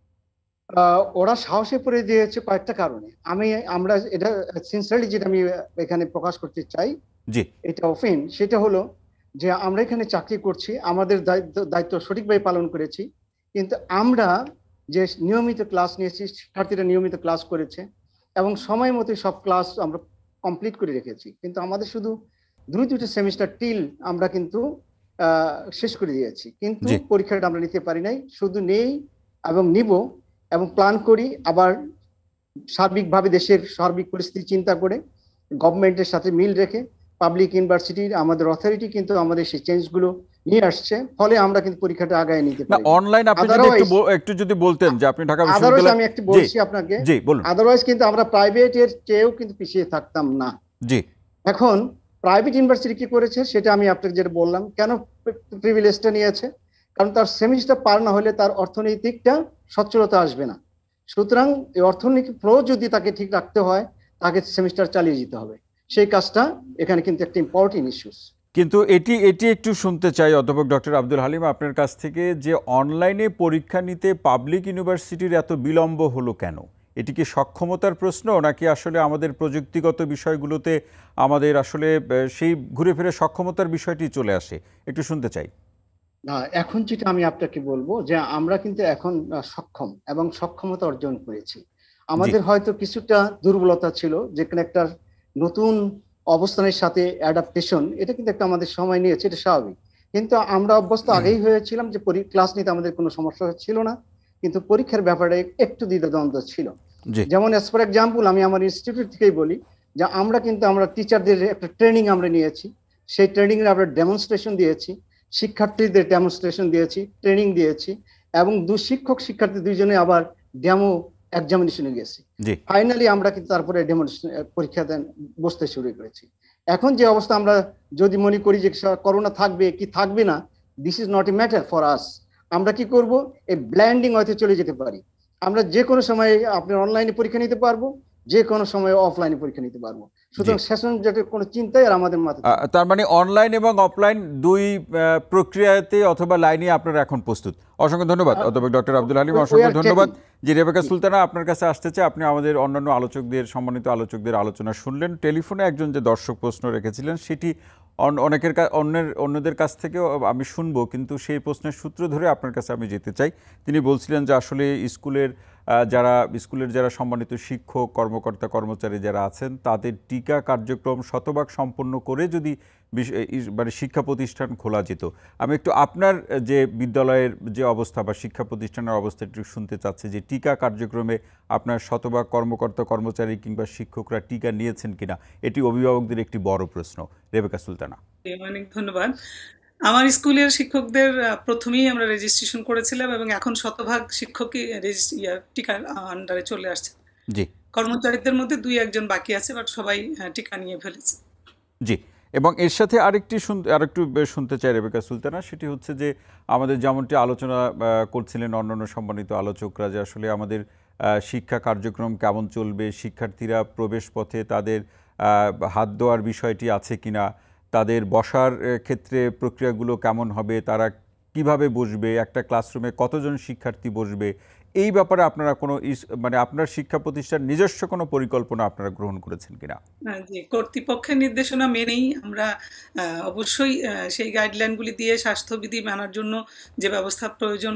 ওরা সাহসে পড়ে দিয়েছে কয়েকটা কারণে। আমরা এটা সিনসিয়ারলি যেটা আমি এখানে প্রকাশ করতে চাই, জি, এটা ওপেন, সেটা হলো যে আমরা এখানে চাকরি করছি, আমাদের দায়িত্ব সঠিকভাবে পালন করেছি, কিন্তু আমরা যে নিয়মিত ক্লাস নিয়েছি, শিক্ষার্থীরা নিয়মিত ক্লাস করেছে এবং সময় মতো সব ক্লাস আমরা কমপ্লিট করে রেখেছি। কিন্তু আমাদের শুধু দুইটা সেমিস্টার আমরা কিন্তু শেষ করে দিয়েছি, কিন্তু পরীক্ষাটা আমরা নিতে পারি নাই। শুধু নেই এবং নিব এবং প্ল্যান করি, আবার সার্বিকভাবে দেশের সার্বিক পরিস্থিতি চিন্তা করে গভর্নমেন্টের সাথে মিল রেখে পাবলিক ইউনিভার্সিটির আমাদের অথরিটি কিন্তু আমাদের সেই চেঞ্জগুলো নিয়ে আসছে, ফলে আমরা কিন্তু পরীক্ষাটা আগায় নিতে পারি। অনলাইন আপনি একটু যদি বলতেন যে আপনি ঢাকা বিশ্ববিদ্যালয়, আমি একটু বলছি আপনাকে, আদারওয়াইজ কিন্তু আমরা প্রাইভেটের চেয়েও কিন্তু পিছিয়ে থাকতাম না। জি, এখন প্রাইভেট ইউনিভার্সিটি কি করেছে সেটা আমি আপনাকে যেটা বললাম, কেন প্রিভিলেজটা নিয়েছে, কারণ তার সেমিস্টার পার না হলে তার অর্থনৈতিকটা সচ্ছলতা আসবে না। সুতরাং এই অর্থনৈতিক ফ্লো যদি তাকে ঠিক রাখতে হয়, তাকে সেমিস্টার চালিয়ে যেতে হবে। সেই কাজটা এখানে কিন্তু একটা ইম্পর্টেন্ট ইস্যুস। কিন্তু এটি একটু শুনতে চাই অধ্যাপক ডক্টর আব্দুল হালিম আপনার কাছ থেকে, যে অনলাইনে পরীক্ষা নিতে পাবলিক ইউনিভার্সিটির এত বিলম্ব হলো কেন? এটি কি সক্ষমতার প্রশ্ন, নাকি আসলে আমাদের প্রযুক্তিগত বিষয়গুলোতে আমাদের আসলে সেই ঘুরে ফিরে সক্ষমতার বিষয়টি চলে আসে? একটু শুনতে চাই। না, এখন যেটা আমি আপনাকে বলবো যে আমরা কিন্তু এখন সক্ষম এবং সক্ষমতা অর্জন করেছি। আমাদের হয়তো কিছুটা দুর্বলতা ছিল, যেখানে একটা নতুন অবস্থানের সাথে অ্যাডাপ্টেশন, এটা কিন্তু একটা আমাদের সময় নিয়েছে, এটা স্বাভাবিক। কিন্তু আমরা অভ্যস্ত আগেই হয়েছিলাম যে ক্লাস নিতে আমাদের কোনো সমস্যা ছিল না, কিন্তু পরীক্ষার ব্যাপারে একটু দ্বিধাদ্বন্দ্ব ছিল। যেমন এজ ফর এক্সাম্পল আমি আমার ইনস্টিটিউট থেকেই বলি যে আমরা টিচারদের একটা ট্রেনিং আমরা নিয়েছি, সেই ট্রেনিং এর আমরা ডেমনস্ট্রেশন দিয়েছি, শিক্ষার্থীদের ডেমনস্ট্রেশন দিয়েছি, ট্রেনিং দিয়েছি, এবং শিক্ষার্থী দুইজনে আবার ডেমো এক্সামিনেশনে গেছি। ফাইনালি আমরা কিন্তু তারপরে পরীক্ষা বসতে শুরু করেছি। এখন যে অবস্থা, আমরা যদি মনে করি যে করোনা থাকবে কি থাকবে না, this is not a matter for us. আমরা কি করব, এই ব্ল্যান্ডিং হয়তো চলে যেতে পারি। আমরা যে কোনো সময় আপনার অনলাইনে পরীক্ষা নিতে পারবো, যে কোনো সময় অফলাইনে পরীক্ষা নিতে পারবো। সুতরাং সেশন যেটার কোনো চিন্তাই আর আমাদের মাথায়, তার মানে অনলাইন এবং অফলাইন দুই প্রক্রিয়াতে অথবা লাইনে আপনারা এখন প্রস্তুত। অসংখ্য ধন্যবাদ অধ্যাপক ডক্টর আব্দুল হালিম, অসংখ্য ধন্যবাদ। যে রেবেকা সুলতানা আপনার কাছে আসতে চাই, আপনি আমাদের অন্যান্য সম্মানিত আলোচকদের আলোচনা শুনলেন। টেলিফোনে একজন যে দর্শক প্রশ্ন রেখেছিলেন সেটি অন্যদের কাছ থেকেও আমি শুনবো, কিন্তু সেই প্রশ্নের সূত্র ধরে আপনার কাছে আমি যেতে চাই। তিনি বলছিলেন যে আসলে স্কুলের যারা সম্মানিত শিক্ষক, কর্মকর্তা, কর্মচারী যারা আছেন তাদের টিকা কার্যক্রম শতভাগ সম্পন্ন করে যদি মানে শিক্ষা প্রতিষ্ঠান খোলা যেত। আমি একটু আপনার যে বিদ্যালয়ের যে অবস্থা বা শিক্ষা প্রতিষ্ঠানের অবস্থা একটু শুনতে চাচ্ছি, যে টিকা কার্যক্রমে আপনার শতভাগ কর্মকর্তা, কর্মচারী কিংবা শিক্ষকরা টিকা নিয়েছেন কিনা, এটি অভিভাবকদের একটি বড় প্রশ্ন। রেবেকা সুলতানা। অনেক ধন্যবাদ। আমার স্কুলের শিক্ষকদের প্রথমেই আমরা রেজিস্ট্রেশন করেছিলাম এবং এখন শতভাগ শিক্ষকই টিকার আন্ডারে চলে আসছে। জি, কর্মচারীদের মধ্যে 2-1 বাকি আছে, বাট সবাই টিকা নিয়ে ফেলেছে। জি, এবং এর সাথে আরেকটু শুনতে চাই রেবেকা সুলতানা, সেটি হচ্ছে যে আমাদের যেমনটি আলোচনা করছিলেন অন্যান্য সম্মানিত আলোচকরা, যে আসলে আমাদের শিক্ষা কার্যক্রম কেমন চলবে, শিক্ষার্থীরা প্রবেশ পথে তাদের হাত দেওয়ার বিষয়টি আছে কিনা, তাদের বসার ক্ষেত্রে প্রক্রিয়াগুলো কেমন হবে, তারা কিভাবে বসবে, একটা ক্লাসরুমে কতজন শিক্ষার্থী বসবে, এই ব্যাপারে আপনারা কোনো মানে আপনার শিক্ষা প্রতিষ্ঠান নিজস্ব কোনো পরিকল্পনা আপনারা গ্রহণ করেছেন কিনা? জি, কর্তৃপক্ষের নির্দেশনা মেনেই আমরা অবশ্যই সেই গাইডলাইনগুলি দিয়ে স্বাস্থ্যবিধি মানার জন্য যে ব্যবস্থা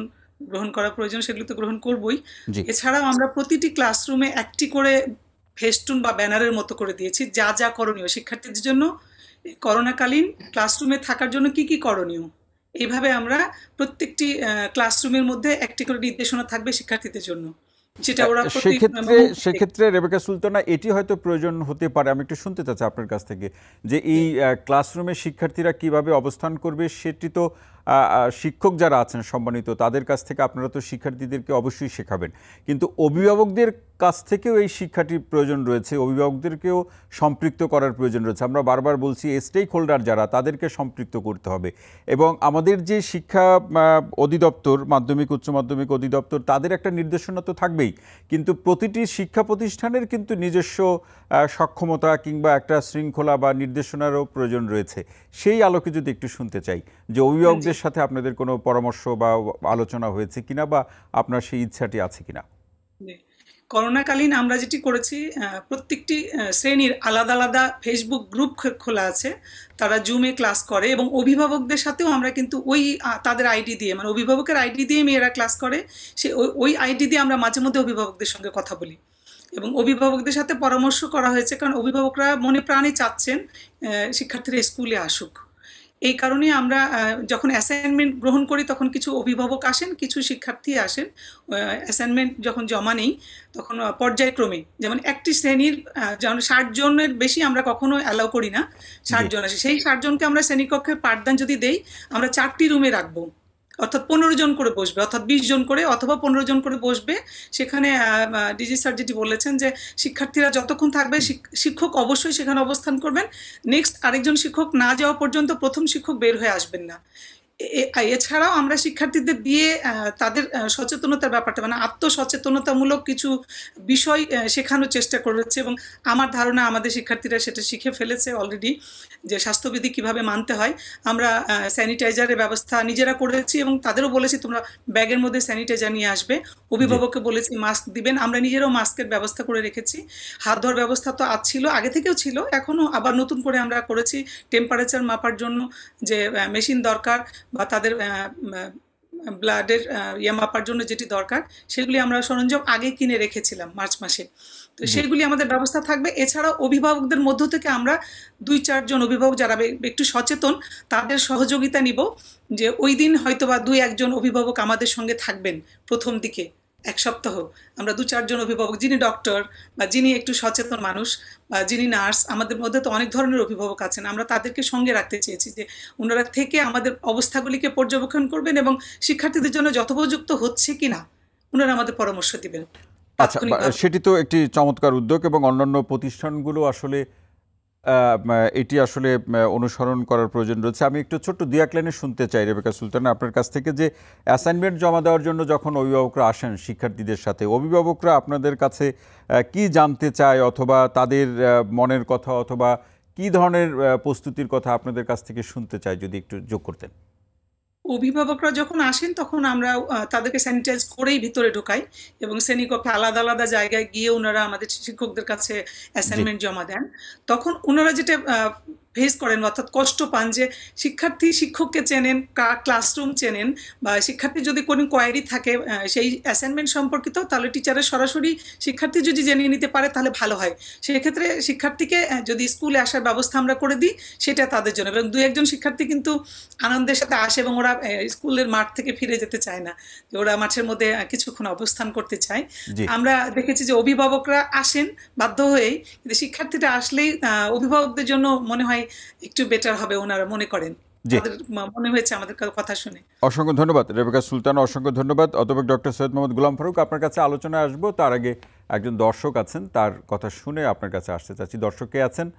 গ্রহণ করা প্রয়োজন সেগুলো তো গ্রহণ করবই। এছাড়াও আমরা প্রতিটি ক্লাসরুমে একটি করে ফেস্টুন বা ব্যানারের মতো করে দিয়েছি যা যা করণীয় শিক্ষার্থীদের জন্য করোনাকালীন ক্লাসরুমে থাকার জন্য কি কি করণীয়। এইভাবে আমরা প্রত্যেকটি ক্লাসরুমের মধ্যে একটি করে নির্দেশনা থাকবে শিক্ষার্থীদের জন্য, যেটা ওরা সেক্ষেত্রে রেবেকা সুলতানা এটি হয়তো প্রয়োজন হতে পারে, আমি একটু শুনতে চাচ্ছি আপনার কাছ থেকে, যে এই ক্লাসরুমে শিক্ষার্থীরা কিভাবে অবস্থান করবে সেটি তো শিক্ষক যারা আছেন সম্মানিত তাদের কাছ থেকে আপনারা তো শিক্ষার্থীদেরকে অবশ্যই শেখাবেন, কিন্তু অভিভাবকদের কাছ থেকেও এই শিক্ষাটির প্রয়োজন রয়েছে, অভিভাবকদেরকেও সম্পৃক্ত করার প্রয়োজন রয়েছে। আমরা বারবার বলছি স্টেক হোল্ডার যারা, তাদেরকে সম্পৃক্ত করতে হবে। এবং আমাদের যে শিক্ষা অধিদপ্তর, মাধ্যমিক উচ্চ মাধ্যমিক অধিদপ্তর, তাদের একটা নির্দেশনা তো থাকবেই, কিন্তু প্রতিটি শিক্ষা প্রতিষ্ঠানের কিন্তু নিজস্ব সক্ষমতা কিংবা একটা শৃঙ্খলা বা নির্দেশনারও প্রয়োজন রয়েছে। সেই আলোকে যদি একটু শুনতে চাই যে অভিভাবকদের সাথে আপনাদের কোনো পরামর্শ বা আলোচনা হয়েছে কিনা, বা আপনার সেই ইচ্ছাটি আছে কিনা? করোনাকালীন আমরা যেটি করেছি, প্রত্যেকটি শ্রেণীর আলাদা আলাদা ফেসবুক গ্রুপ খোলা আছে, তারা জুমে ক্লাস করে এবং অভিভাবকদের সাথেও আমরা কিন্তু ওই তাদের আইডি দিয়ে, মানে অভিভাবকের আইডি দিয়ে মেয়েরা ক্লাস করে, সে ওই আইডি দিয়ে আমরা মাঝে মধ্যে অভিভাবকদের সঙ্গে কথা বলি এবং অভিভাবকদের সাথে পরামর্শ করা হয়েছে, কারণ অভিভাবকরা মনে প্রাণে চাচ্ছেন শিক্ষার্থীরা স্কুলে আসুক। এই কারণে আমরা যখন অ্যাসাইনমেন্ট গ্রহণ করি তখন কিছু অভিভাবক আসেন, কিছু শিক্ষার্থী আসেন। অ্যাসাইনমেন্ট যখন জমা নেই তখন পর্যায়ক্রমে, যেমন একটি শ্রেণীর যেমন 60 জনের বেশি আমরা কখনো অ্যালাউ করি না, 60 জন আসে, সেই 60 জনকে আমরা শ্রেণীকক্ষে পাঠদান যদি দেই আমরা 4টি রুমে রাখবো, অর্থাৎ 15 জন করে বসবে, অর্থাৎ 20 জন করে অথবা 15 জন করে বসবে। সেখানে ডিজি স্যার যেটি বলেছেন যে শিক্ষার্থীরা যতক্ষণ থাকবে শিক্ষক অবশ্যই সেখানে অবস্থান করবেন, নেক্সট আরেকজন শিক্ষক না যাওয়া পর্যন্ত প্রথম শিক্ষক বের হয়ে আসবেন না। এছাড়াও আমরা শিক্ষার্থীদের দিয়ে তাদের সচেতনতার ব্যাপারটা, মানে আত্মসচেতনতামূলক কিছু বিষয় শেখানোর চেষ্টা করেছে এবং আমার ধারণা আমাদের শিক্ষার্থীরা সেটা শিখে ফেলেছে অলরেডি, যে স্বাস্থ্যবিধি কিভাবে মানতে হয়। আমরা স্যানিটাইজারের ব্যবস্থা নিজেরা করেছি এবং তাদেরও বলেছি তোমরা ব্যাগের মধ্যে স্যানিটাইজার নিয়ে আসবে। অভিভাবককে বলেছি মাস্ক দিবেন, আমরা নিজেরাও মাস্কের ব্যবস্থা করে রেখেছি। হাত ধোয়ার ব্যবস্থা তো আজ ছিল, আগে থেকেও ছিল, এখনও আবার নতুন করে আমরা করেছি। টেম্পারেচার মাপার জন্য যে মেশিন দরকার বা তাদের ব্লাডের মাপার জন্য যেটি দরকার সেগুলি আমরা সরঞ্জাম আগে কিনে রেখেছিলাম মার্চ মাসে, তো সেগুলি আমাদের ব্যবস্থা থাকবে। এছাড়াও অভিভাবকদের মধ্য থেকে আমরা 2-4 জন অভিভাবক যারা একটু সচেতন তাদের সহযোগিতা নিব, যে ওই দিন হয়তো বা 2-1 জন অভিভাবক আমাদের সঙ্গে থাকবেন প্রথম দিকে 1 সপ্তাহ। আমরা 2-4 জন অভিভাবক যিনি ডক্টর বা যিনি একটু সচেতন মানুষ বা যিনি নার্স, আমাদের মধ্যে তো অনেক ধরনের অভিভাবক আছেন, আমরা তাদেরকে সঙ্গে রাখতে চেয়েছি যে ওনারা থেকে আমাদের অবস্থাগুলিকে পর্যবেক্ষণ করবেন এবং শিক্ষার্থীদের জন্য যথোপযুক্ত হচ্ছে কিনা ওনারা আমাদের পরামর্শ দিবেন। আচ্ছা, সেটি তো একটি চমৎকার উদ্যোগ এবং অন্যান্য প্রতিষ্ঠানগুলো আসলে এটি আসলে অনুসরণ করার প্রয়োজন রয়েছে। আমি একটু ছোট্ট 2-1 লাইনে শুনতে চাই রেবেকা সুলতান আপনার কাছ থেকে, যে অ্যাসাইনমেন্ট জমা দেওয়ার জন্য যখন অভিভাবকরা আসেন শিক্ষার্থীদের সাথে, অভিভাবকরা আপনাদের কাছে কি জানতে চায় অথবা তাদের মনের কথা অথবা কি ধরনের প্রস্তুতির কথা আপনাদের কাছ থেকে শুনতে চাই, যদি একটু যোগ করতেন। অভিভাবকরা যখন আসেন তখন আমরা তাদেরকে স্যানিটাইজ করেই ভিতরে ঢোকাই এবং শ্রেণীকক্ষে আলাদা আলাদা জায়গায় গিয়ে ওনারা আমাদের শিক্ষকদের কাছে অ্যাসাইনমেন্ট জমা দেন। তখন ওনারা যেটা ফেস করেন অর্থাৎ কষ্ট পান যে শিক্ষার্থী শিক্ষককে চেনেন, ক্লাসরুম চেনেন, বা শিক্ষার্থী যদি কোনো কোয়ারি থাকে সেই অ্যাসাইনমেন্ট সম্পর্কিত, তাহলে টিচারের সরাসরি শিক্ষার্থী যদি জেনে নিতে পারে তাহলে ভালো হয়। সেক্ষেত্রে শিক্ষার্থীকে যদি স্কুলে আসার ব্যবস্থা আমরা করে দিই সেটা তাদের জন্য। এবং 2-1 জন শিক্ষার্থী কিন্তু আনন্দের সাথে আসে এবং ওরা স্কুলের মাঠ থেকে ফিরে যেতে চায় না, যে ওরা মাঠের মধ্যে কিছুক্ষণ অবস্থান করতে চায়। আমরা দেখেছি যে অভিভাবকরা আসেন বাধ্য হয়েই, কিন্তু শিক্ষার্থীরা আসলেই অভিভাবকদের জন্য মনে হয় একটু বেটার হবে ওনারা মনে করেন, মনে হয়েছে আমাদের কথা শুনে। অসংখ্য ধন্যবাদ রেবেকা সুলতান, অসংখ্য ধন্যবাদ। অধ্যাপক ডক্টর সৈয়দ মোহাম্মদ গোলাম ফারুক, আপনার কাছে আলোচনায় আসবো, তার আগে একজন দর্শক আছেন, তার কথা শুনে আপনার কাছে আসতে চাচ্ছি। দর্শক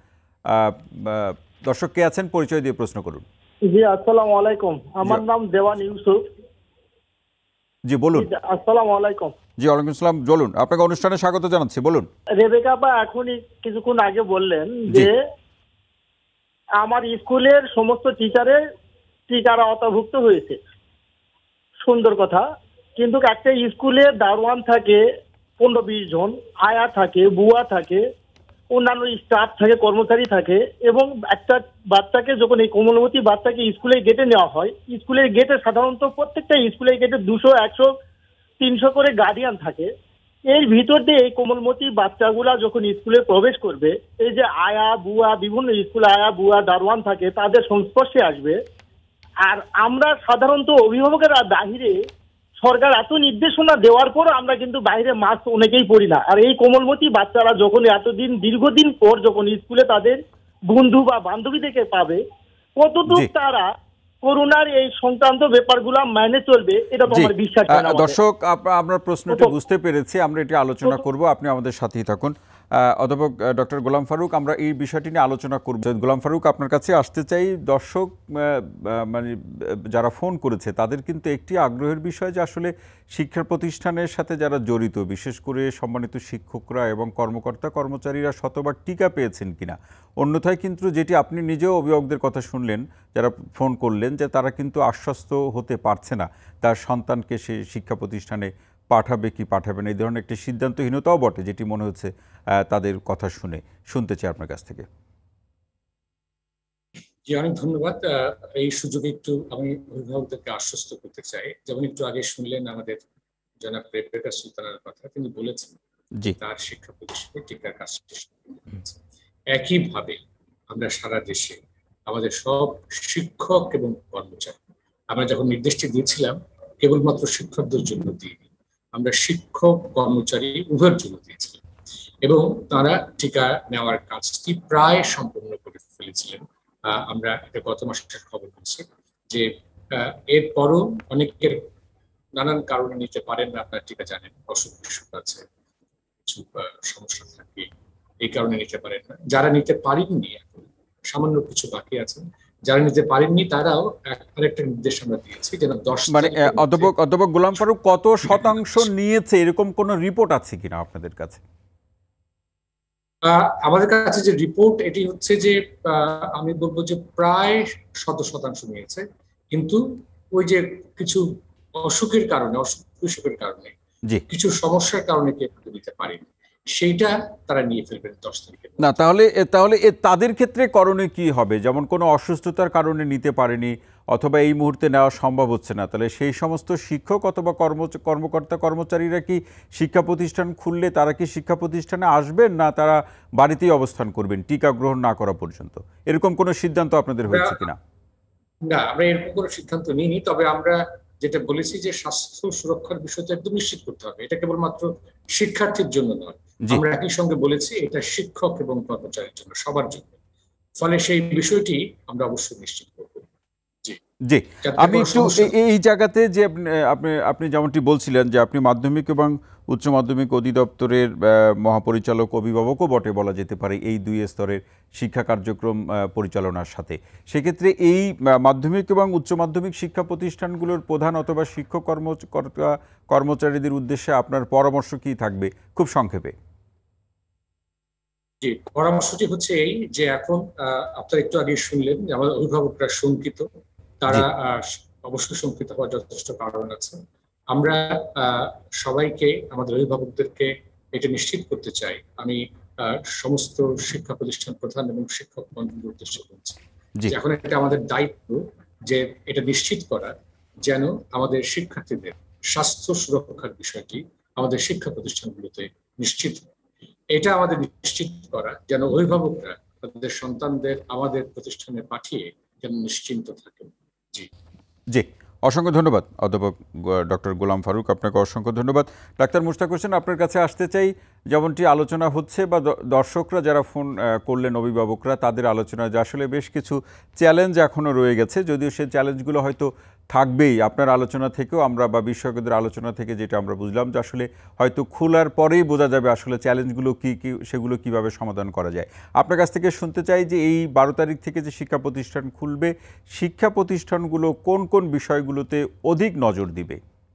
কে আছেন পরিচয় দিয়ে প্রশ্ন করুন। জি, আসসালামু আলাইকুম, আমার নাম দেওয়ান ইউসুফ। জি বলুন। আসসালামু আলাইকুম। জি ওয়ালাইকুম আসসালাম, বলুন, আপনাকে অনুষ্ঠানে স্বাগত জানাচ্ছি, বলুন। রেবেকা আপা এখনই কিছুক্ষণ আগে বললেন যে আমার স্কুলের সমস্ত টিচারের টিকার আওতাভুক্ত হয়েছে, সুন্দর কথা, কিন্তু একটা স্কুলে দারোয়ান থাকে 15-20 জন, আয়া থাকে, বুয়া থাকে, অন্যান্য স্টাফ থাকে, কর্মচারী থাকে, এবং একটা বাচ্চাকে যখন এই কোমলমতি বাচ্চাকে স্কুলের গেটে নেওয়া হয়, স্কুলের গেটে সাধারণত প্রত্যেকটা স্কুলের গেটে 200, 100, 300 করে গার্ডিয়ান থাকে। এর ভিতর দিয়ে এই কোমলমতি বাচ্চাগুলা যখন স্কুলে প্রবেশ করবে, এই যে আয়া বুয়া, বিভিন্ন স্কুলে আয়া বুয়া দারোয়ান থাকে, তাদের সংস্পর্শে আসবে। আর আমরা সাধারণত অভিভাবকেরা বাহিরে সরকার এত নির্দেশনা দেওয়ার পর আমরা কিন্তু বাইরে মাস্ক অনেকেই পরি না। আর এই কোমলমতি বাচ্চারা যখন এতদিন দীর্ঘদিন পর যখন স্কুলে তাদের বন্ধু বা বান্ধবীদেরকে পাবে, কতটুকু তারা করোনার এই সংক্রান্ত ব্যাপারগুলো মেনে চলবে, এটা তো আমার বিশ্বাস হয় না। দর্শক, আপনার প্রশ্নটি বুঝতে পেরেছি, আমরা এটি আলোচনা করব, আপনি আমাদের সাথেই থাকুন। অধ্যাপক ডক্টর গোলাম ফারুক, আমরা এই বিষয়টি নিয়ে আলোচনা করব। গোলাম ফারুক, আপনার কাছে আসতে চাই। দর্শক মানে যারা ফোন করেছে তাদের কিন্তু একটি আগ্রহের বিষয় যে আসলে শিক্ষা প্রতিষ্ঠানের সাথে যারা জড়িত, বিশেষ করে সম্মানিত শিক্ষকরা এবং কর্মকর্তা কর্মচারীরা শতবার টিকা পেয়েছেন কিনা। অন্যথায় কিন্তু যেটি আপনি নিজেও অভিভাবকদের কথা শুনলেন যারা ফোন করলেন, যে তারা কিন্তু আশ্বস্ত হতে পারছে না তার সন্তানকে সে শিক্ষা প্রতিষ্ঠানে পাঠাবে কি পাঠাবে না, এই ধরনের একটি সিদ্ধান্তহীনতাও বটে, যেটি মনে হচ্ছে তাদের কথা শুনতে চাই আপনার কাছ থেকে। জি, অনেক ধন্যবাদ। এই সুযোগে একটু আমি অভিভাবকদেরকে আশ্বস্ত করতে চাই। যেমন একটু আগে শুনলেন আমাদের জনাব রেবেকা সুলতানের কথা, তিনি বলেছেন তার শিক্ষা প্রতিষ্ঠানে টিকার কাজ শেষ হয়েছে। একইভাবে আমরা সারা দেশে আমাদের সব শিক্ষক এবং কর্মচারী, আমরা যখন নির্দেশটি দিয়েছিলাম কেবলমাত্র শিক্ষকদের জন্য দিইনি, আমরা শিক্ষক কর্মচারী উভয়ের জন্য দিয়েছিলাম, এবং তারা টিকা নেওয়ার কাজটি প্রায় সম্পূর্ণ করে ফেলেছিলেন। আমরা এটা গত মাসের খবর পেয়েছি যে এরপরও অনেকের নানান কারণে নিতে পারেন না, আপনার টিকা জানেন, অসুখ বিসুখ আছে, কিছু সমস্যা থাকে, এই কারণে নিতে পারেন না। যারা নিতে পারেননি, এখন সামান্য কিছু বাকি আছেন, যারা নিতে পারেননি তারাও আরেকটা নির্দেশ আমরা দিয়েছি যেন 10 মানে অধ্যাপক গোলাম ফারুক কত শতাংশ নিয়েছে এরকম কোন রিপোর্ট আছে কিনা আপনাদের কাছে? আমাদের কাছে যে রিপোর্ট এটি হচ্ছে যে আমি বলবো যে প্রায় 100% নিয়েছে, কিন্তু ওই যে কিছু অসুখের কারণে, অসুখ বিসুখের কারণে কিছু সমস্যার কারণে কে পুজো দিতে পারেনি, সেইটা তারা নিয়ে ফেলবেন 10 তারিখে। না, তাহলে তাদের ক্ষেত্রে করণীয় কি হবে? যেমন কোনো অসুস্থতার কারণে নিতে পারেনি অথবা এই মুহূর্তে নেওয়া সম্ভব হচ্ছে না, তাহলে সেই সমস্ত শিক্ষক অথবা কর্মকর্তা কর্মচারীরা কি শিক্ষা প্রতিষ্ঠান খুললে তারা কি শিক্ষা প্রতিষ্ঠানে আসবেন, না তারা বাড়িতেই অবস্থান করবেন টিকা গ্রহণ না করা পর্যন্ত? এরকম কোনো সিদ্ধান্ত আপনাদের হয়েছে কিনা? না, আমরা এরকম কোনো সিদ্ধান্ত নিইনি, তবে আমরা যেটা বলেছি যে স্বাস্থ্য সুরক্ষার বিষয়টা একদম নিশ্চিত করতে হবে। এটা কেবলমাত্র শিক্ষার্থীর জন্য নয়, আমরা একই সঙ্গে বলেছি এটা শিক্ষক এবং কর্মচারীর জন্য, সবার জন্য। ফলে সেই বিষয়টি আমরা অবশ্যই নিশ্চিত করব। জি, আমি একটু এই জায়গাতে যে আপনি যেমনটি বলছিলেন যে আপনি মাধ্যমিক এবং উচ্চ মাধ্যমিক অধিদপ্তরের মহাপরিচালক, অভিভাবকও বটে বলা যেতে পারে এই দুই স্তরের শিক্ষা কার্যক্রম পরিচালনার সাথে। সেক্ষেত্রে এই মাধ্যমিক এবং উচ্চ মাধ্যমিক শিক্ষা প্রতিষ্ঠানগুলোর প্রধান অথবা শিক্ষক কর্মচারীদের উদ্দেশ্যে আপনার পরামর্শ কি থাকবে খুব সংক্ষেপে? জি, পরামর্শটি হচ্ছে এই যে এখন আপনারা একটু আগে শুনলেন যে আমাদের অভিভাবকরা শঙ্কিত, তারা অবশ্যই শঙ্কিত হওয়ার যথেষ্ট কারণ আছে। আমরা সবাইকে, আমাদের অভিভাবকদেরকে এটা নিশ্চিত করতে চাই। আমি সমস্ত শিক্ষা প্রতিষ্ঠান প্রধান এবং শিক্ষক মন্ডলীর উদ্দেশ্যে বলছি যে এখন এটা আমাদের দায়িত্ব যে এটা নিশ্চিত করা যেন আমাদের শিক্ষার্থীদের স্বাস্থ্য সুরক্ষার বিষয়টি আমাদের শিক্ষা প্রতিষ্ঠানগুলোতে নিশ্চিত হয়। এটা আমাদের নিশ্চিত করা যেন অভিভাবকরা তাদের সন্তানদের আমাদের প্রতিষ্ঠানে পাঠিয়ে যেন নিশ্চিন্ত থাকেন। জি জি, অসংখ্য ধন্যবাদ অধ্যাপক ডক্টর গোলাম ফারুক, আপনাকে অসংখ্য ধন্যবাদ। ডাক্তার মুশতাক হোসেন, আপনার কাছে আসতে চাই, যেমনটি আলোচনা হচ্ছে বা দর্শকরা যারা ফোন করলেন অভিভাবকরা তাদের আলোচনা যে আসলে বেশ কিছু চ্যালেঞ্জ এখনও রয়ে গেছে, যদিও সেই চ্যালেঞ্জগুলো হয়তো থাকবেই। আপনার আলোচনা থেকেও আমরা বা বিশেষজ্ঞদের আলোচনা থেকে যেটা আমরা বুঝলাম যে আসলে হয়তো খোলার পরেই বোঝা যাবে আসলে চ্যালেঞ্জগুলো কী কী, সেগুলো কিভাবে সমাধান করা যায়। আপনার কাছ থেকে শুনতে চাই যে এই 12 তারিখ থেকে যে শিক্ষা প্রতিষ্ঠান খুলবে, শিক্ষা প্রতিষ্ঠানগুলো কোন কোন বিষয়গুলোতে অধিক নজর দিবে?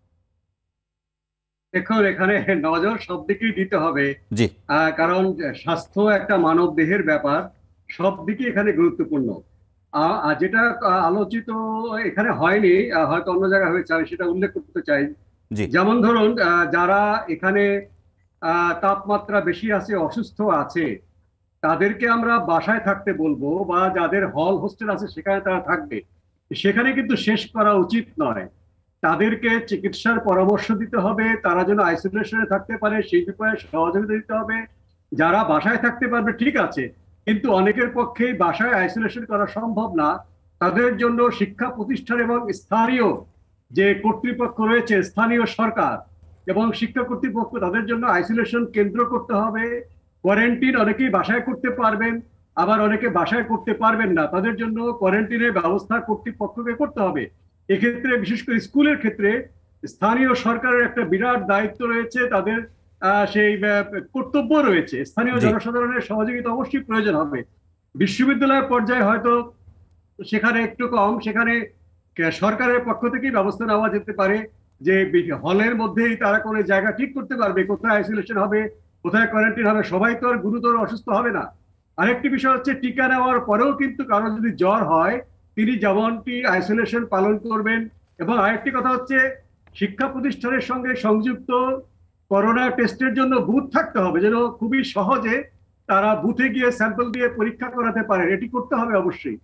দেখুন, এখানে নজর সব দিকেই দিতে হবে। জি, কারণ স্বাস্থ্য একটা মানব দেহের ব্যাপার, সব দিকে এখানে গুরুত্বপূর্ণ। যেটা আলোচিত এখানে হয়নি, হয়তো অন্য জায়গায় হয়েছে, আমি সেটা উল্লেখ করতে চাই। যেমন ধরুন, যারা এখানে তাপমাত্রা বেশি আছে, অসুস্থ আছে, তাদেরকে আমরা বাসায় থাকতে বলবো, বা যাদের হল হোস্টেল আছে সেখানে তারা থাকবে, সেখানে কিন্তু শেষ করা উচিত নয়। তাদেরকে চিকিৎসার পরামর্শ দিতে হবে, তারা যেন আইসোলেশনে থাকতে পারে সেই ব্যাপারে সহযোগিতা দিতে হবে। যারা বাসায় থাকতে পারবে ঠিক আছে, কিন্তু অনেকের পক্ষেই বাসায় আইসোলেশন করা সম্ভব না, তাদের জন্য শিক্ষা প্রতিষ্ঠান এবং স্থানীয় যে কর্তৃপক্ষ রয়েছে, স্থানীয় সরকার এবং শিক্ষা কর্তৃপক্ষ, তাদের জন্য আইসোলেশন কেন্দ্র করতে হবে। কোয়ারেন্টিন অনেকেই বাসায় করতে পারবেন, আবার অনেকে বাসায় করতে পারবেন না, তাদের জন্য কোয়ারেন্টিনের ব্যবস্থা কর্তৃপক্ষকে করতে হবে। এক্ষেত্রে বিশেষ করে স্কুলের ক্ষেত্রে স্থানীয় সরকারের একটা বিরাট দায়িত্ব রয়েছে, তাদের সেই কর্তব্য রয়েছে। স্থানীয় জনসাধারণের সহযোগিতা অবশ্যই প্রয়োজন হবে। বিশ্ববিদ্যালয়ের পর্যায়ে হয়তো সেখানে একটু কম, সেখানে সরকারের পক্ষ থেকেই ব্যবস্থা নেওয়া যেতে পারে যে হলের মধ্যেই তারা কোনো জায়গা ঠিক করতে পারবে কোথায় আইসোলেশন হবে, কোথায় কোয়ারেন্টাইন হবে। সবাই তো আর গুরুতর অসুস্থ হবে না। আরেকটি বিষয় হচ্ছে, টিকা নেওয়ার পরেও কিন্তু কারো যদি জ্বর হয়, তিনি যেমনটি আইসোলেশন পালন করবেন। এবং আরেকটি কথা হচ্ছে, শিক্ষা প্রতিষ্ঠানের সঙ্গে সংযুক্ত করোনা টেস্টের জন্য বুথ থাকতে হবে, যেন খুবই সহজে তারা বুথে গিয়ে স্যাম্পল দিয়ে পরীক্ষা করাতে পারেন। এটি করতে হবে অবশ্যই।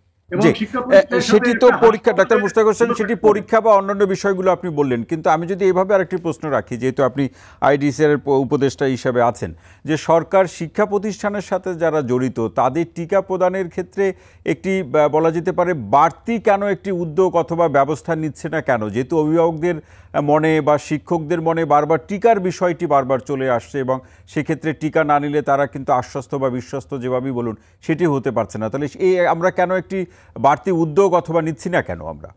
সেটি তো পরীক্ষা, ডাক্তার মুশতাক হোসেন, সেটি পরীক্ষা বা অন্যান্য বিষয়গুলো আপনি বললেন, কিন্তু আমি যদি এভাবে আরেকটি প্রশ্ন রাখি, যেহেতু আপনি আইডিসিআর উপদেষ্টা হিসাবে আছেন, যে সরকার শিক্ষা প্রতিষ্ঠানের সাথে যারা জড়িত তাদের টিকা প্রদানের ক্ষেত্রে একটি বলা যেতে পারে বাড়তি কেন একটি উদ্যোগ অথবা ব্যবস্থা নিচ্ছে না কেন? যেহেতু অভিভাবকদের মনে বা শিক্ষকদের মনে বারবার টিকার বিষয়টি বারবার চলে আসছে, এবং সেক্ষেত্রে টিকা না নিলে তারা কিন্তু আশ্বস্ত বা বিশ্বস্ত যেভাবেই বলুন সেটি হতে পারছে না। তাহলে এই আমরা কেন একটি বাড়তি উদ্যোগ অথবা নিচ্ছি না কেন আমরা?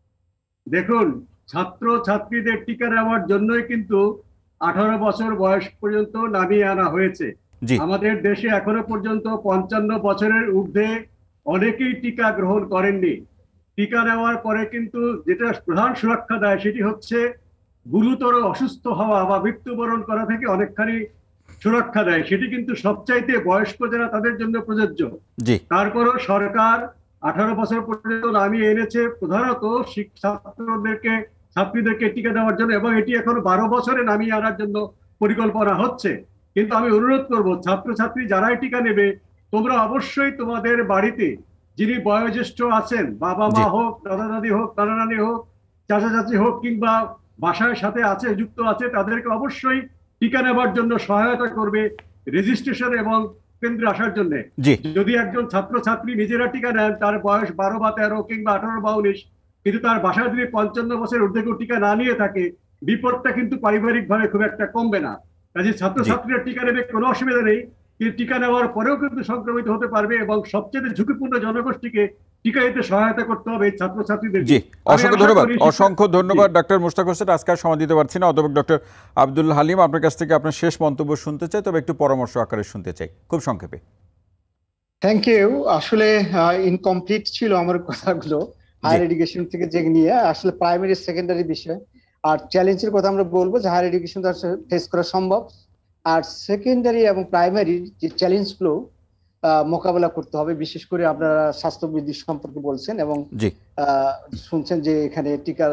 দেখুন, ছাত্র ছাত্রীদের টিকা নেওয়ার জন্যই কিন্তু 18 বছর বয়স পর্যন্ত নামিয়ে আনা হয়েছে। আমাদের দেশে এখনো পর্যন্ত 55 বছরের ঊর্ধ্বে অনেকেই টিকা গ্রহণ করেননি। টিকা নেওয়ার পরে কিন্তু যেটা প্রধান সুরক্ষা দেয় সেটি হচ্ছে গুরুতর অসুস্থ হওয়া বা মৃত্যুবরণ করা থেকে অনেকখানি সুরক্ষা দেয়। সেটি কিন্তু সবচাইতে বয়স্ক যারা তাদের জন্য প্রযোজ্য। তারপরও সরকার 18 বছর পর্যন্ত নামিয়ে এনেছে, প্রধানত ছাত্রদেরকে ছাত্রীদেরকে টিকা দেওয়ার জন্য, এবং এটি এখন 12 বছরে নামিয়ে আনার জন্য পরিকল্পনা হচ্ছে। কিন্তু আমি অনুরোধ করব, ছাত্রছাত্রী যারাই টিকা নেবে, তোমরা অবশ্যই তোমাদের বাড়িতে যিনি বয়োজ্যেষ্ঠ আছেন, বাবা মা হোক, দাদা দাদি হোক, নানা নানি হোক, চাচা চাচি হোক, কিংবা বাসার সাথে আছে যুক্ত আছে, তাদেরকে অবশ্যই টিকা নেবার জন্য সহায়তা করবে রেজিস্ট্রেশন এবং কেন্দ্রে আসার জন্য। যদি একজন ছাত্রছাত্রী নিজেরা টিকা নেন, তার বয়স 12 বা 13 কিংবা 18 বা 19, কিন্তু তার বাসায় যদি 55 বছর ঊর্ধ্বে কেউ টিকা না নিয়ে থাকে, বিপদটা কিন্তু পারিবারিক ভাবে খুব একটা কমবে না। কাজে ছাত্রছাত্রীরা টিকা নেবে, কোনো অসুবিধা নেই, কিন্তু টিকা নেওয়ার পরেও কিন্তু সংক্রমিত হতে পারবে, এবং সবচেয়ে ঝুঁকিপূর্ণ জনগোষ্ঠীকে টিকা দিতে সহায়তা করতে হবে ছাত্রছাত্রীদের। জি, অসংখ্য ধন্যবাদ ডক্টর মুশতাক হোসেন। আজকে আর সময় দিতে পারছি না। অধ্যাপক ডক্টর আব্দুল হালিম, আপনার কাছ থেকে আপনার শেষ মন্তব্য শুনতে চাই, তবে একটু পরামর্শ আকারে শুনতে চাই, খুব সংক্ষেপে। Thank you. আসলে ইনকমপ্লিট ছিল আমার কথাগুলো হায়ার এডুকেশন থেকে যে নিয়ে, আসলে প্রাইমারি সেকেন্ডারি বিষয় আর চ্যালেঞ্জের কথা আমরা বলবো যে হায়ার এডুকেশন ফেস করা সম্ভব, আর সেকেন্ডারি এবং প্রাইমারি যে চ্যালেঞ্জগুলো মোকাবেলা করতে হবে। বিশেষ করে আপনারা স্বাস্থ্যবিধি সম্পর্কে বলছেন এবং শুনছেন যে এখানে টিকার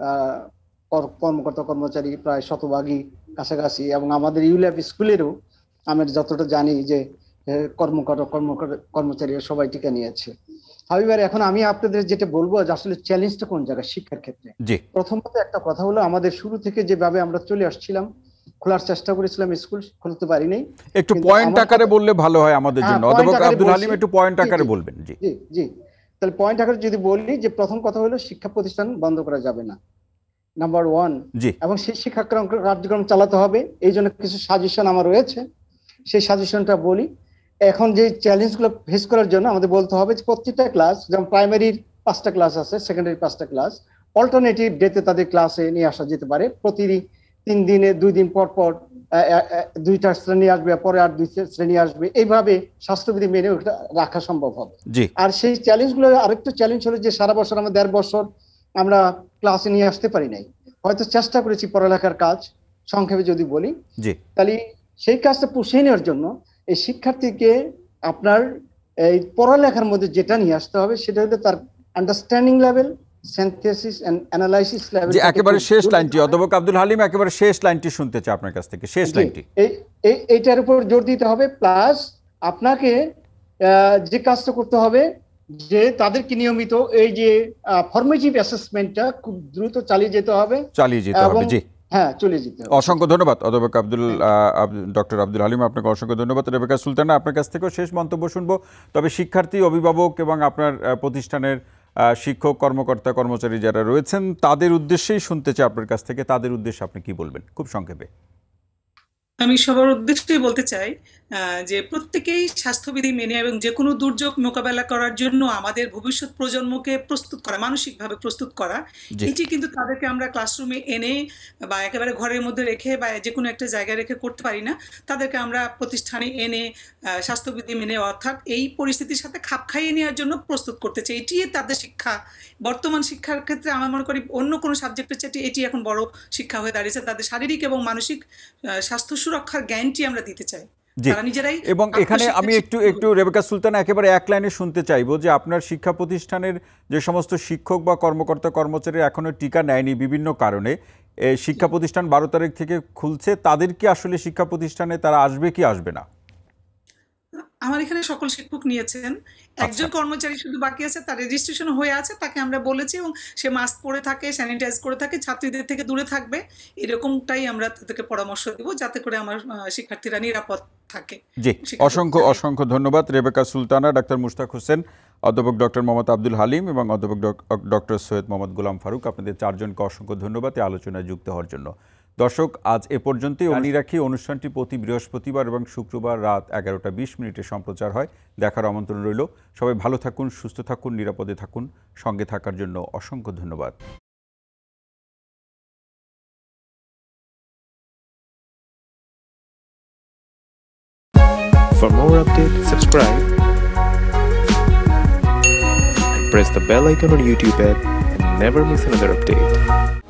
কর্মকর্তা কর্মচারী প্রায় শতভাগই কাছাকাছি, এবং আমাদের ইউল্যাব স্কুলেরও আমরা যতটা জানি যে কর্মচারীরা সবাই টিকা নিয়েছে। হাবিবার, এখন আমি আপনাদের যেটা বলবো যে আসলে চ্যালেঞ্জটা কোন জায়গায় শিক্ষার ক্ষেত্রে। প্রথমত একটা কথা হলো, আমাদের শুরু থেকে যেভাবে আমরা চলে আসছিলাম, খোলার চেষ্টা করেছিলাম, স্কুল খুলতে পারিনি। একটু পয়েন্ট আকারে বললে ভালো হয় আমাদের জন্য। অধ্যাপক আব্দুল হালিম, একটু পয়েন্ট আকারে বলবেন। জি জি, তাহলে পয়েন্ট আকারে যদি বলি যে প্রথম কথা হলো শিক্ষা প্রতিষ্ঠান বন্ধ করা যাবে না, নাম্বার 1। এবং সেই শিক্ষা কার্যক্রম চালাতে হবে। এই জন্য কিছু সাজেশন আমার রয়েছে, সেই সাজেশনটা বলি। এখন যে চ্যালেঞ্জগুলো ফেস করার জন্য আমাদের বলতে হবে যে প্রত্যেকটা ক্লাস, যেমন প্রাইমারির 5টা ক্লাস আছে, সেকেন্ডারি 5টা ক্লাস, অল্টারনেটিভ ডেতে তাদের ক্লাসে নিয়ে আসা যেতে পারে। প্রতি 3 দিনে 2 দিন পর পর 2টা শ্রেণী আসবে, পরে আর 2 শ্রেণী আসবে, এইভাবে স্বাস্থ্যবিধি মেনে ওটা রাখা সম্ভব হবে। আর সেই চ্যালেঞ্জগুলো, আরেকটা চ্যালেঞ্জ হলো যে সারা বছর আমরা 1.5 বছর আমরা ক্লাসে নিয়ে আসতে পারি নাই, হয়তো চেষ্টা করেছি পড়ালেখার কাজ, সংক্ষেপে যদি বলি, তাহলে সেই কাজটা পুষিয়ে নেওয়ার জন্য এই শিক্ষার্থীকে আপনার এই পড়ালেখার মধ্যে যেটা নিয়ে আসতে হবে সেটা হলো তার understanding level, synthesis and analysis level. একেবারে শেষ লাইনটি অধ্যাপক আব্দুল হালিম, একেবারে শেষ লাইনটি শুনতে চাই আপনার কাছ থেকে, শেষ লাইনটি। এইটার উপর জোর দিতে হবে, প্লাস আপনাকে যে কাজটা করতে হবে যে তাদেরকে নিয়মিত এই যে ফর্মেটিভ অ্যাসেসমেন্টটা খুব দ্রুত চালিয়ে যেতে হবে। জি, হ্যাঁ, চলে যেতে হবে। অসংখ্য ধন্যবাদ অধ্যাপক ডক্টর আব্দুল হালিম, আপনাকে অসংখ্য ধন্যবাদ। রেবেকা সুলতানা, আপনার কাছ থেকেও শেষ মন্তব্য শুনবো, তবে শিক্ষার্থী, অভিভাবক এবং আপনার প্রতিষ্ঠানের শিক্ষক, কর্মকর্তা, কর্মচারী যারা রয়েছেন তাদের উদ্দেশ্যেই শুনতে চাই আপনার কাছ থেকে। তাদের উদ্দেশ্যে আপনি কি বলবেন, খুব সংক্ষেপে? আমি সবার উদ্দেশ্যে বলতে চাই যে প্রত্যেকেই স্বাস্থ্যবিধি মেনে এবং যে কোনো দুর্যোগ মোকাবেলা করার জন্য আমাদের ভবিষ্যৎ প্রজন্মকে প্রস্তুত করা, মানসিকভাবে প্রস্তুত করা, এটি কিন্তু তাদেরকে আমরা ক্লাসরুমে এনে বা একেবারে ঘরের মধ্যে রেখে বা যে কোনো একটা জায়গায় রেখে করতে পারি না। তাদেরকে আমরা প্রতিষ্ঠানে এনে স্বাস্থ্যবিধি মেনে, অর্থাৎ এই পরিস্থিতির সাথে খাপ খাইয়ে নেওয়ার জন্য প্রস্তুত করতে চাই। এটি তাদের শিক্ষা। বর্তমান শিক্ষার ক্ষেত্রে আমার মনে করি অন্য কোনো সাবজেক্টের চেয়ে এটি এখন বড় শিক্ষা হয়ে দাঁড়িয়েছে। তাদের শারীরিক এবং মানসিক স্বাস্থ্য সুরক্ষার জ্ঞানটি আমরা দিতে চাই। এবং এখানে আমি একটু রেবেকা সুলতানা একেবারে এক লাইনে শুনতে চাইবো যে আপনার শিক্ষা প্রতিষ্ঠানের যে সমস্ত শিক্ষক বা কর্মকর্তা কর্মচারী এখনো টিকা নেয়নি বিভিন্ন কারণে, শিক্ষা প্রতিষ্ঠান 12 তারিখ থেকে খুলছে, তাদের কি আসলে শিক্ষা প্রতিষ্ঠানে তারা আসবে কি আসবে না? আমার এখানে সকল শিক্ষক নিয়েছেন, একজন কর্মচারী শুধু বাকি আছে, তার রেজিস্ট্রেশন হয়ে আছে, তাকে আমরা বলেছি এবং সে মাস্ক পরে থাকে, স্যানিটাইজ করে থাকে, ছাত্রীদের থেকে দূরে থাকবে, এরকমটাই আমরা তাদেরকে পরামর্শ দেব যাতে করে আমার শিক্ষার্থীরা নিরাপদ থাকে। জি, অসংখ্য ধন্যবাদ রেবেকা সুলতানা, ডাক্তার মুশতাক হোসেন, অধ্যাপক ডক্টর মোহাম্মদ আব্দুল হালিম এবং অধ্যাপক ডক্টর সৈয়দ মোহাম্মদ গোলাম ফারুক। আপনাদের 4 জনকে অসংখ্য ধন্যবাদ এই আলোচনায় যুক্ত হওয়ার জন্য। দর্শক, আজ এ পর্যন্তই। জানিয়ে রাখি, অনুষ্ঠানটি প্রতি বৃহস্পতিবার এবং শুক্রবার রাত 11:20 সম্প্রচার হয়। দেখার আমন্ত্রণ রইল। সবাই ভালো থাকুন, সুস্থ থাকুন, নিরাপদে থাকুন। সঙ্গে থাকার জন্য অসংখ্য ধন্যবাদ। For more updates, subscribe and press the bell icon on YouTube app and never miss another update.